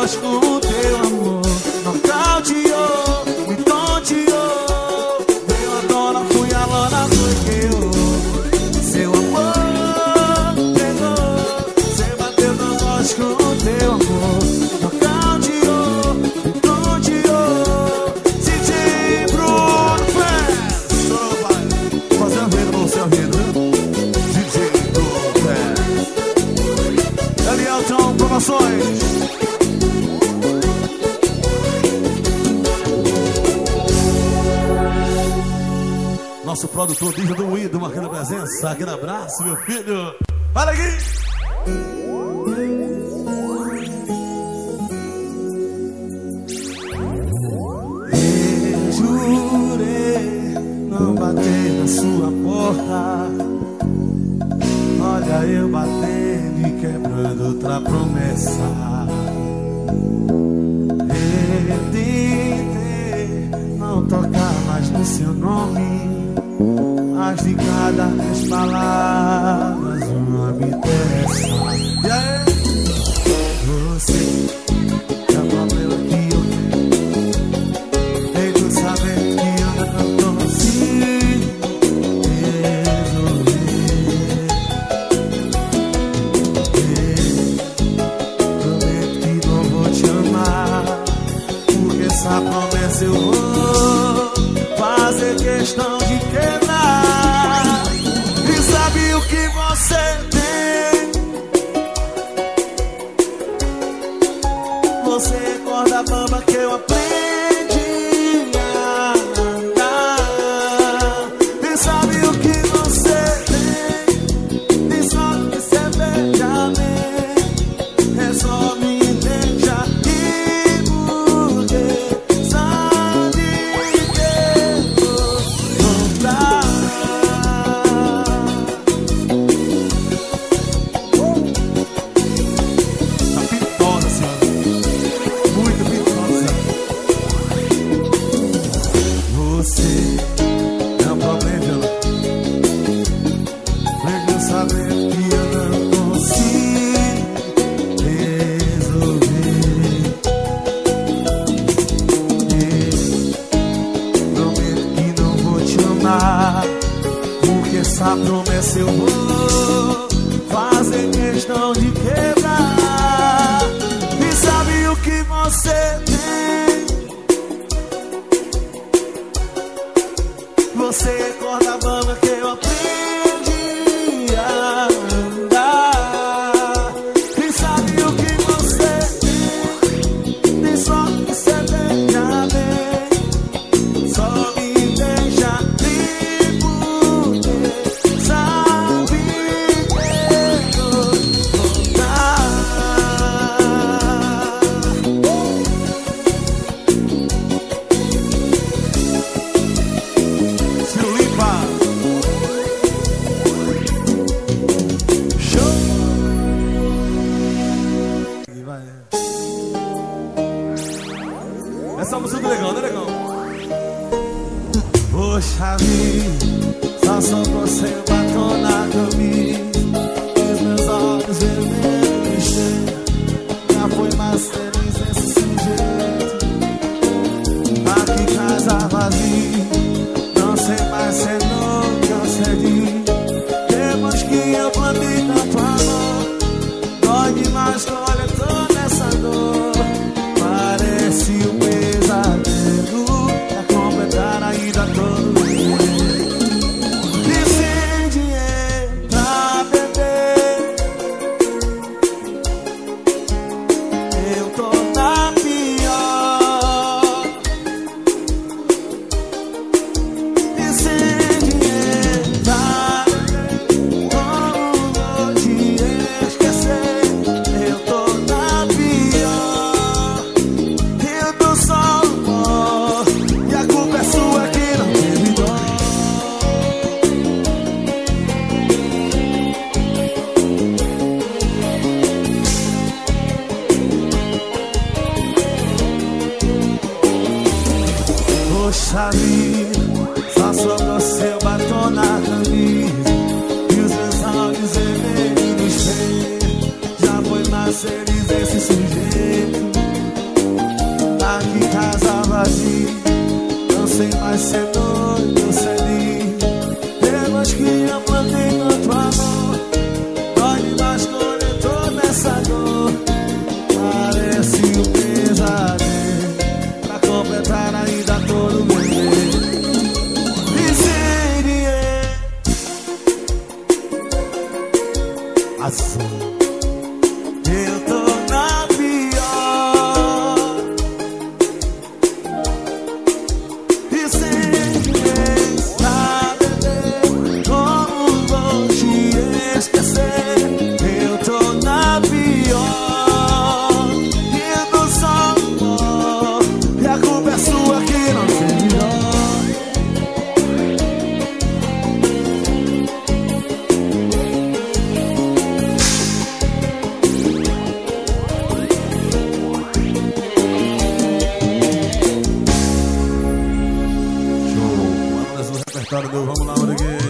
[SPEAKER 1] negócio com o teu amor. Nocauteou, me tonteou. Deu a dona, fui a lona, bloqueou. Seu amor pegou. Cê bateu no negócio com o teu amor. Nocauteou, me tonteou. DJ Bruno Pérez. Só vai fazer a vida no seu vida. DJ Bruno Pérez. Elielton Promoções. Nosso produtor Dijo do Ido, marcando presença. Aquele abraço, meu filho. Fala aqui! Eu jurei não bater na sua porta. Olha eu batendo e quebrando outra promessa. Eu tentei não tocar mais no seu nome. Mas de cada 10 palavras uma me interessa. E aí? Você é o problema que eu tenho. Devo saber que eu não consigo resolver. Prometo que não vou te amar, porque essa promessa eu vou fazer questão de quebrar. E sabe o que você tem? Você é corda bamba que eu aprendi a andar. E sabe o que você tem? E só que você veja bem. É só me deixar ir, porque sabe que eu vou voltar. Tá pitosa, senhora. Muito pitosa. Você é um problema. Mesmo sabendo que eu não consigo resolver. Prometo que não vou te amar, porque essa promessa eu vou fazer questão de quebrar. E sabe o que você tem? Você é corda bamba que eu aprendi a andar. E sabe o que você tem? E só que você veja bem. Só me deixa ir, porque sabe que eu vou voltar. Se limpa. Show. E vai. Essa música é legal, né, legal? Poxa vida, só sobrou seu batom na camisa. E os meus olhos vermelhos cheios. Já foi mais feliz esse sujeito. Aqui casa vazia, não sei mais se é novo que eu cedi. Depois que eu plantei tanto amor, dói demais, olha, tô nessa dor. Parece um pesadelo pra completar a ida todo dia. E sem dinheiro pra beber, eu tô na pior. E sem dinheiro pra beber, como vou te esquecer? Eu tô na pior. Eu tô só no pó, e a culpa é sua que não teve dó. Poxa vida, só sobrou seu batom na camisa. E os meus olhos vermelhos cheios. Já foi mais feliz esse sujeito. invadi. Não sei mais ser doido ou ser livre. Depois que eu plantei tanto amor, dói demais quando eu tô nessa dor. Parece um pesadelo, pra completar ainda todo o meu medo. E sem dinheiro assim eu tô na pior. E sem dinheiro pra beber, como vou te esquecer? Eu tô na pior. E eu tô só pó, e a culpa é sua que não sei melhor. Meu, vamos lá, Oreguei.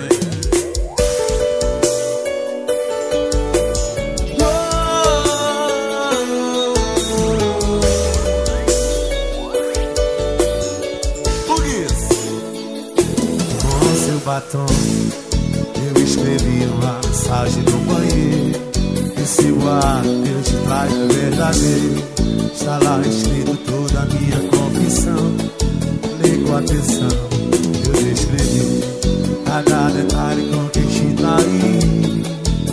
[SPEAKER 1] Com seu batom eu escrevi uma mensagem no banheiro. E se o ar eu te trago verdadeiro, está lá escrito toda a minha confissão. Lê com atenção, eu descrevi cada detalhe com quem te traí.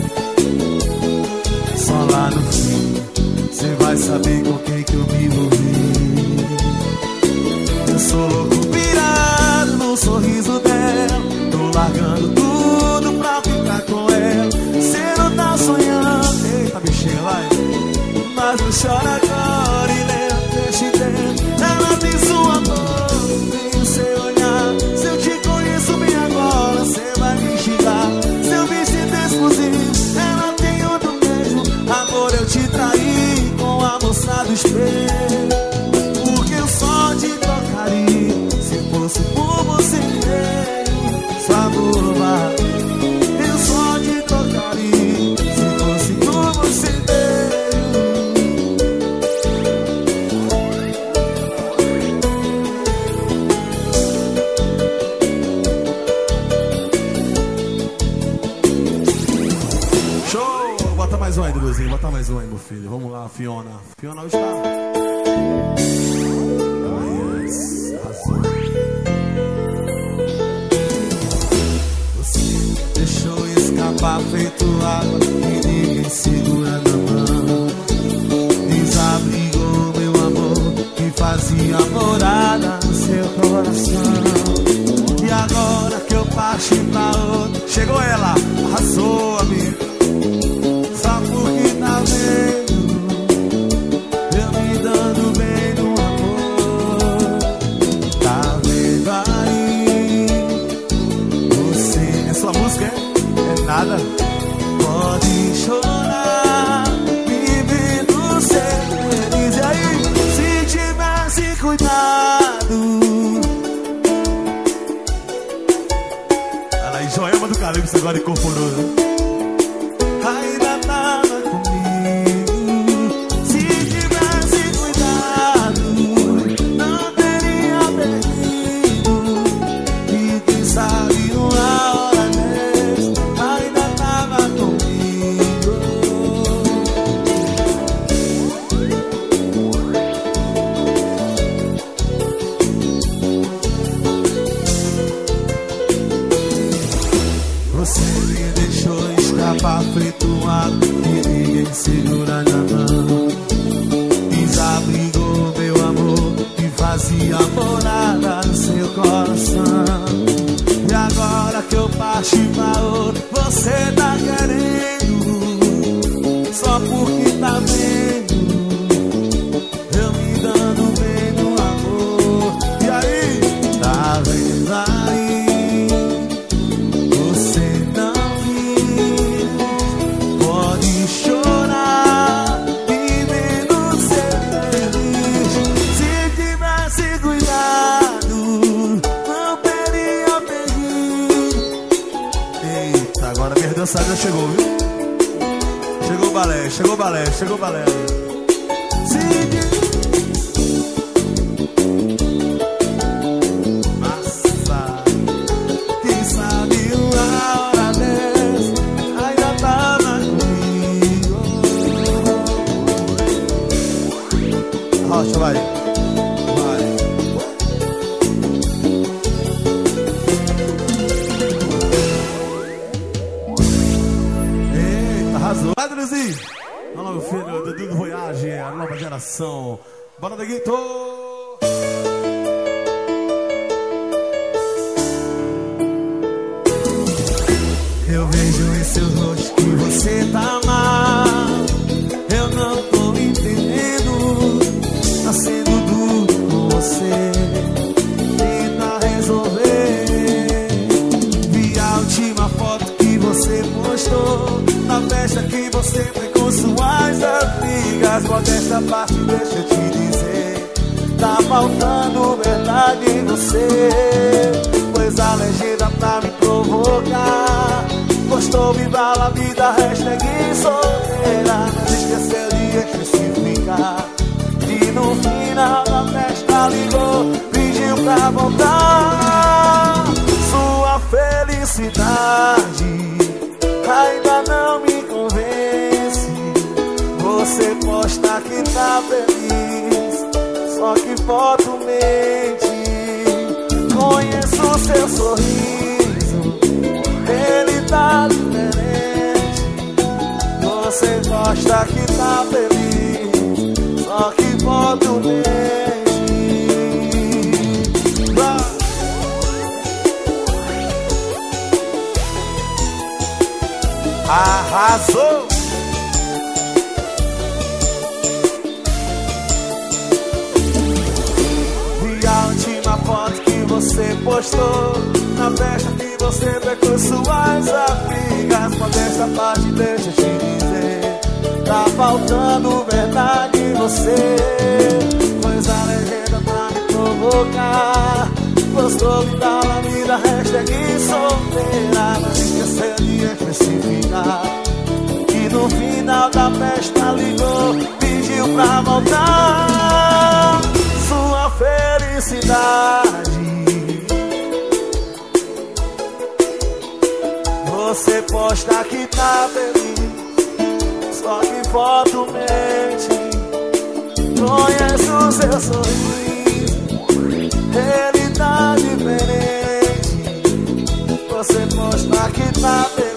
[SPEAKER 1] Só lá no fim cê vai saber com quem que eu me envolvi. Eu sou louco pirado no sorriso dela, tô largando tudo pra ficar com ela. Cê não tá sonhando, eita bichinha, vai. Mas não chora agora e lembra deste tempo. Ela tem sua dor, tem o seu olhar. Se eu te conheço bem agora, cê vai me xingar. Seu vestido exclusivo, ela tem outro mesmo. Amor, eu te traí com a moça do espelho. Porque eu só te tocaria se fosse por você mesmo. Sabor vai. Eu só te tocaria se fosse por você mesmo. Bota mais um aí, Duduzinho, bota mais um aí, meu filho. Vamos lá, Fiona. Fiona hoje tá. Você deixou escapar feito água e ninguém segura na mão. Desabrigou meu amor que fazia morada no seu coração. E agora que eu parti pra outro, chegou ela, arrasou, amigo. Só porque tá vendo eu me dando bem no amor. Tá vendo aí? Você, é sua música, é nada. Pode chorar, me vendo ser feliz. E aí, se tivesse cuidado. Olha aí, Joelma do Calypso agora incorporou, né? Ainda tava comigo. Se tivesse cuidado, não teria perdido. E quem sabe uma hora dessa ainda tava comigo. Você me deixou escapar feito um ato que ninguém segura na mão. Desabrigou meu amor que fazia morada no seu coração. E agora que eu parti pra outro, você tá querendo. Só porque tá vendo eu me dando bem no amor. E aí, tá vendo aí? Chorar, vivendo ser feliz. Se tivesse cuidado, não teria perdido. Eita, agora a minha dançada chegou, viu? Chegou o balé, chegou o balé, chegou o balé. rocha, vai. Eita, arrasou. Vai, Druzinho. Olha lá, meu filho, Dudu do Voyage, a nova geração. Bora, Neguito. Eu vejo em seus rostos que você tá mal. Eu não tô entendendo. Tá sendo duro com você. Tenta resolver. Vi a última foto que você postou na festa que você foi com suas amigas. Modesta parte, deixa eu te dizer, tá faltando verdade em você. Pois a legenda pra me provocar gostou, viva a vida, hashtag solteira. Mas esqueceu de especificar e no final da festa ligou, pediu pra voltar. Sua felicidade ainda não me convence. Você posta que tá feliz, só que foto mente. Conheço o seu sorriso, ele tá diferente. Você posta que tá feliz, só que foto mente. Arrasou! Vi a última foto que você postou na festa que você foi com suas amigas. Modesta parte, deixa eu te dizer, tá faltando verdade em você. Pois a legenda pra me provocar gostou, me dá uma vida, hashtag solteira. Mas esqueceu de especificar e no final da festa ligou, pediu pra voltar. Sua felicidade você posta que tá feliz, só que foto mente. Conheço o seu sorriso, ele tá diferente. Você posta que tá feliz.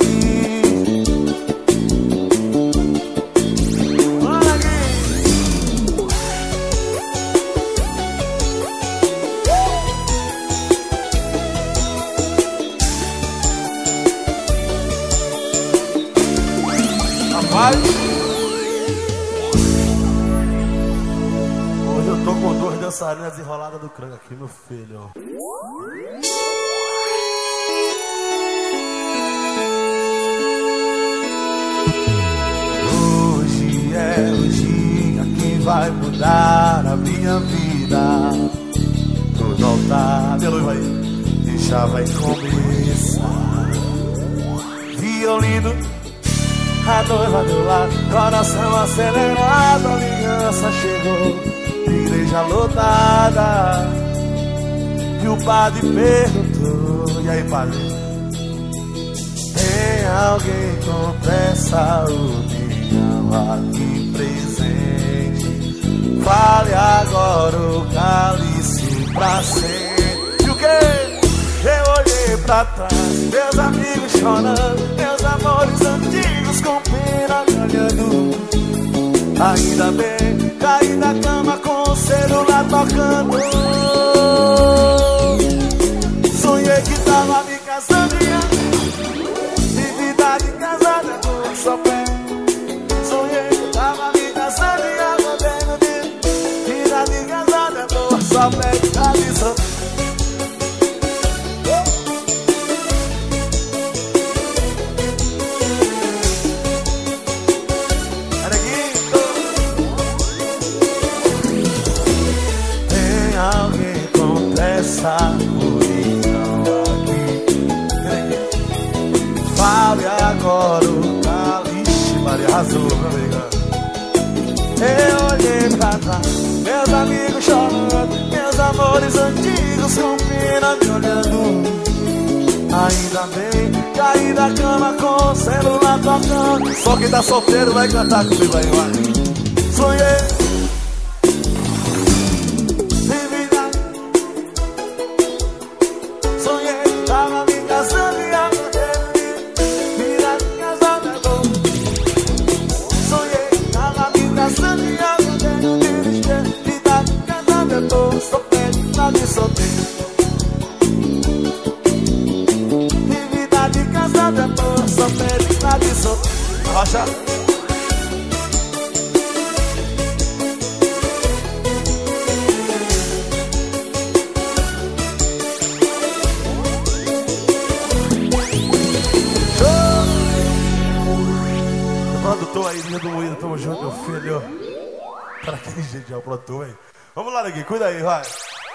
[SPEAKER 1] Olha aqui. Rapaz, hoje eu tô com duas dançarinas enroladas do crânio aqui, meu filho. Hoje é o dia que vai mudar a minha vida. Tudo voltar, minha noiva aí, e já vai começar. Violino, a noiva do lado, coração acelerado, a aliança chegou, igreja lotada. E o padre perguntou, e aí, padre? Tem alguém com essa união aqui presente? Fale agora o cálice pra sempre. E o quê? Eu olhei pra trás, meus amigos chorando, meus amores antigos com pena me olhando. Ainda bem, caí da cama com o celular tocando. Sonhei que tava me casando e vida de casada com só pé. Sonhei que tava me casando e acordei no dia. Vida de casada com só pé, tá de solteiro. Essa união aqui, fale agora o cálice. Maria arrasou, meu amigo. Eu olhei pra trás, meus amigos chorando, meus amores antigos com pena me olhando. Ainda bem, caí da cama com o celular tocando. Só quem tá solteiro vai cantar comigo aí, vai. Sonhei Para aquele jeito já aprontou, hein? Vamos lá, Neguinho, cuida aí, vai.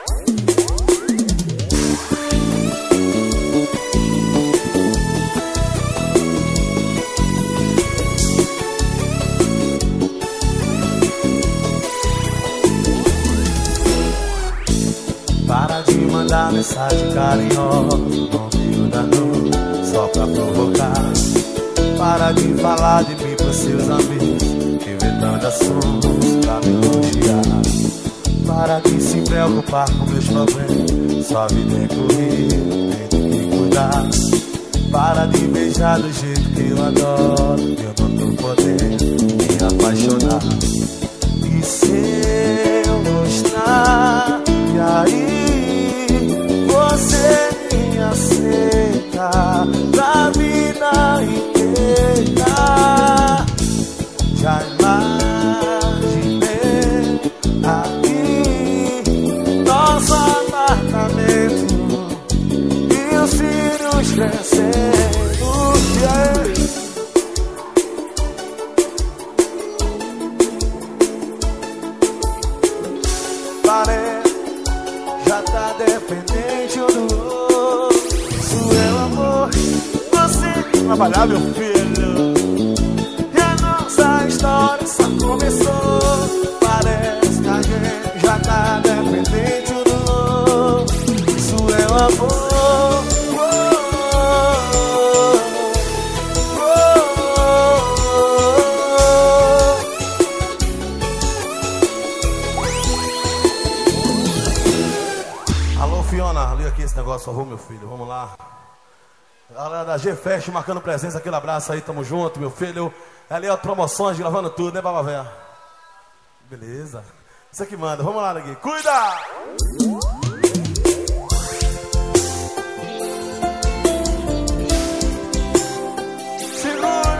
[SPEAKER 2] Para de mandar mensagem carinhosa no meio da noite, só pra provocar. Para de falar de mim pros seus amigos, inventando assuntos pra me elogiar. Para de se preocupar com meus problemas, sua vida é corrida, tem que cuidar. Para de beijar do jeito que eu adoro, eu não tô podendo me apaixonar. E se eu gostar, e aí você me aceita pra vida inteira? Já imaginei aqui nosso apartamento e os filhos crescendo. Parece já tá dependente um do outro. Isso é o amor, você
[SPEAKER 1] Trabalhar, meu filho.
[SPEAKER 2] e a nossa história só começou. Parece que a gente já tá dependente um do outro. Isso é o amor.
[SPEAKER 1] Alô, Fiona, liga aqui esse negócio, por favor, meu filho. Vamos lá. Galera da G-Fest marcando presença, aquele abraço aí, tamo junto, meu filho. Ali, ó, promoções, gravando tudo, né, Baba Véia? Beleza. Você que manda, vamos lá, Neguinho. Cuida!
[SPEAKER 2] Segura.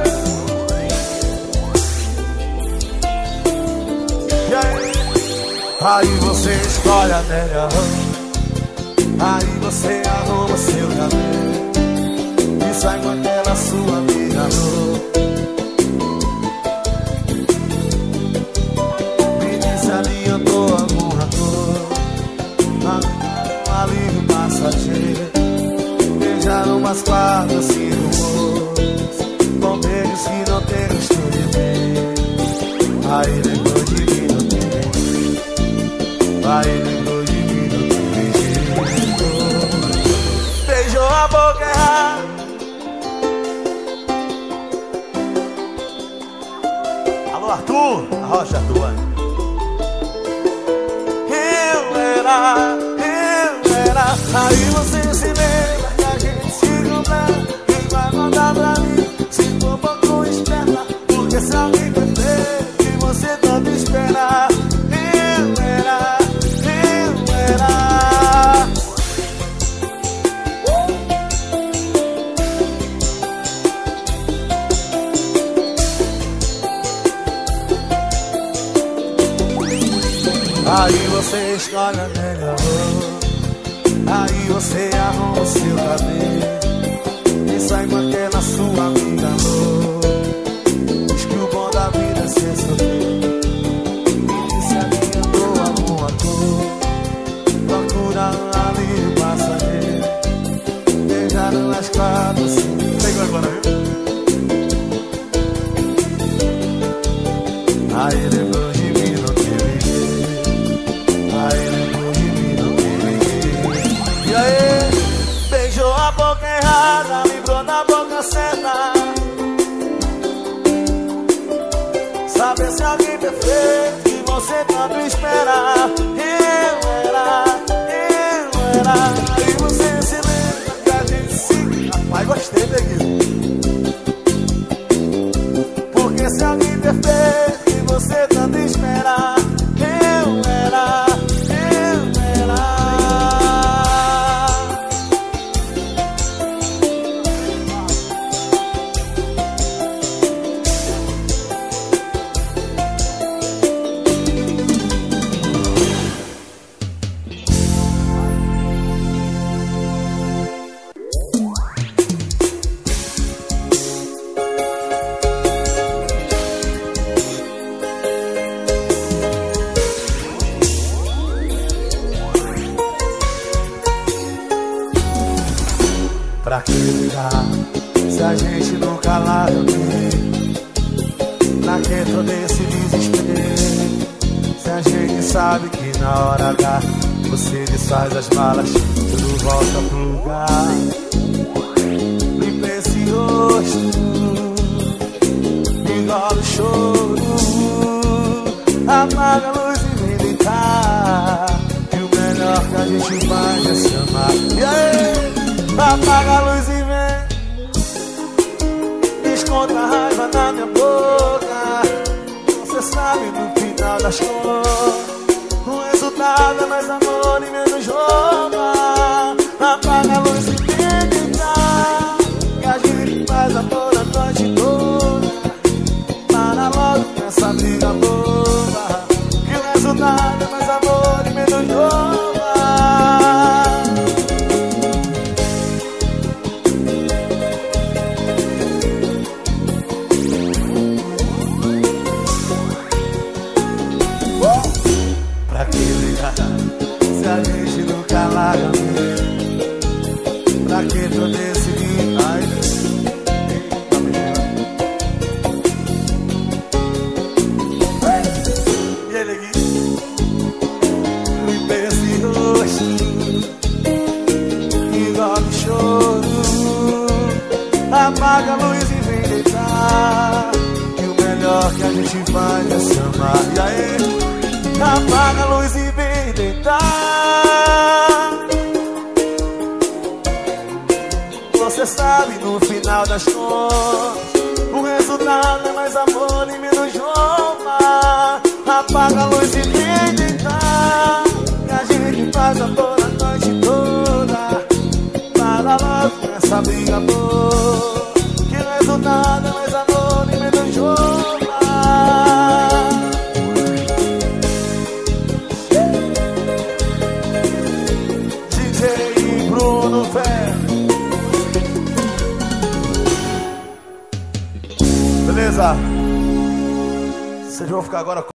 [SPEAKER 2] E aí você escolhe a melhor. Aí você arruma seu cabelo e sai com aquela sua amiga louca. Me diz se adiantou alguma coisa, alívio passageiro. Beijaram umas 4 ou 5 moças, com beijos que não tem gosto de beijo. Aí lembrou de mim, não tem beijo. Aí lembrou de mim, não tem beijo. Beijou a boca errada.
[SPEAKER 1] Alô, Arthur! Arrocha, Arthur.
[SPEAKER 2] Eu era. Aí você se lembra que a gente se completa. Quem vai mandar pra mim se for um pouco esperta. Porque se alguém perder que você tanto espera. Eu era. Aí você escolhe a melhor. Aí você arruma o seu cabelo e sai com aquela sua amiga louca. Diz que o bom da vida é ser solteiro. E se adiantou alguma coisa, procura um alívio passageiro. Beijaram as 4 ou 5.
[SPEAKER 1] Pegou agora, viu?
[SPEAKER 2] Aí lembrou de mim, não teve jeito. Aí lembrou de mim, não teve jeito. E aí, beijou a boca errada, livrou na boca certa. Saber se alguém perfeito que você tanto espera. Eu era. Aí você se lembra que a gente se...
[SPEAKER 1] Rapaz, gostei, Neguinho.
[SPEAKER 2] Porque se alguém perfeito que você tanto espera. Eu era. que ligar se a gente nunca larga bem? Pra que todo esse desespero? Se a gente sabe que na hora H você desfaz as malas, tudo volta pro lugar. Limpa esse rosto, engola o choro, apaga a luz e vem deitar. E o melhor que a gente faz é se amar. E aí, apaga a luz e vem, esconde a raiva na minha boca. Você sabe no final das contas o resultado é mais amor e menos roupa. Apaga a luz e vem deitar, que a gente faz amor a noite toda. Para logo com essa briga boba, que o resultado é mais amor e menos roupa. Pra que ligar se a gente nunca larga mesmo? Pra que todo esse dia? Ai, e ele aqui, limpa esse rosto, engole o choro, apaga a luz e vem deitar. E o melhor que a gente faz é se amar. E aí, apaga a luz e vem deitar. Você sabe no final das contas o resultado é mais amor e menos roupa. Apaga a luz e vem deitar, que a gente faz amor a noite toda. Para logo com essa briga boa, que o resultado é mais amor e menos roupa. Bruno Ferro. Beleza? Vocês vão ficar agora com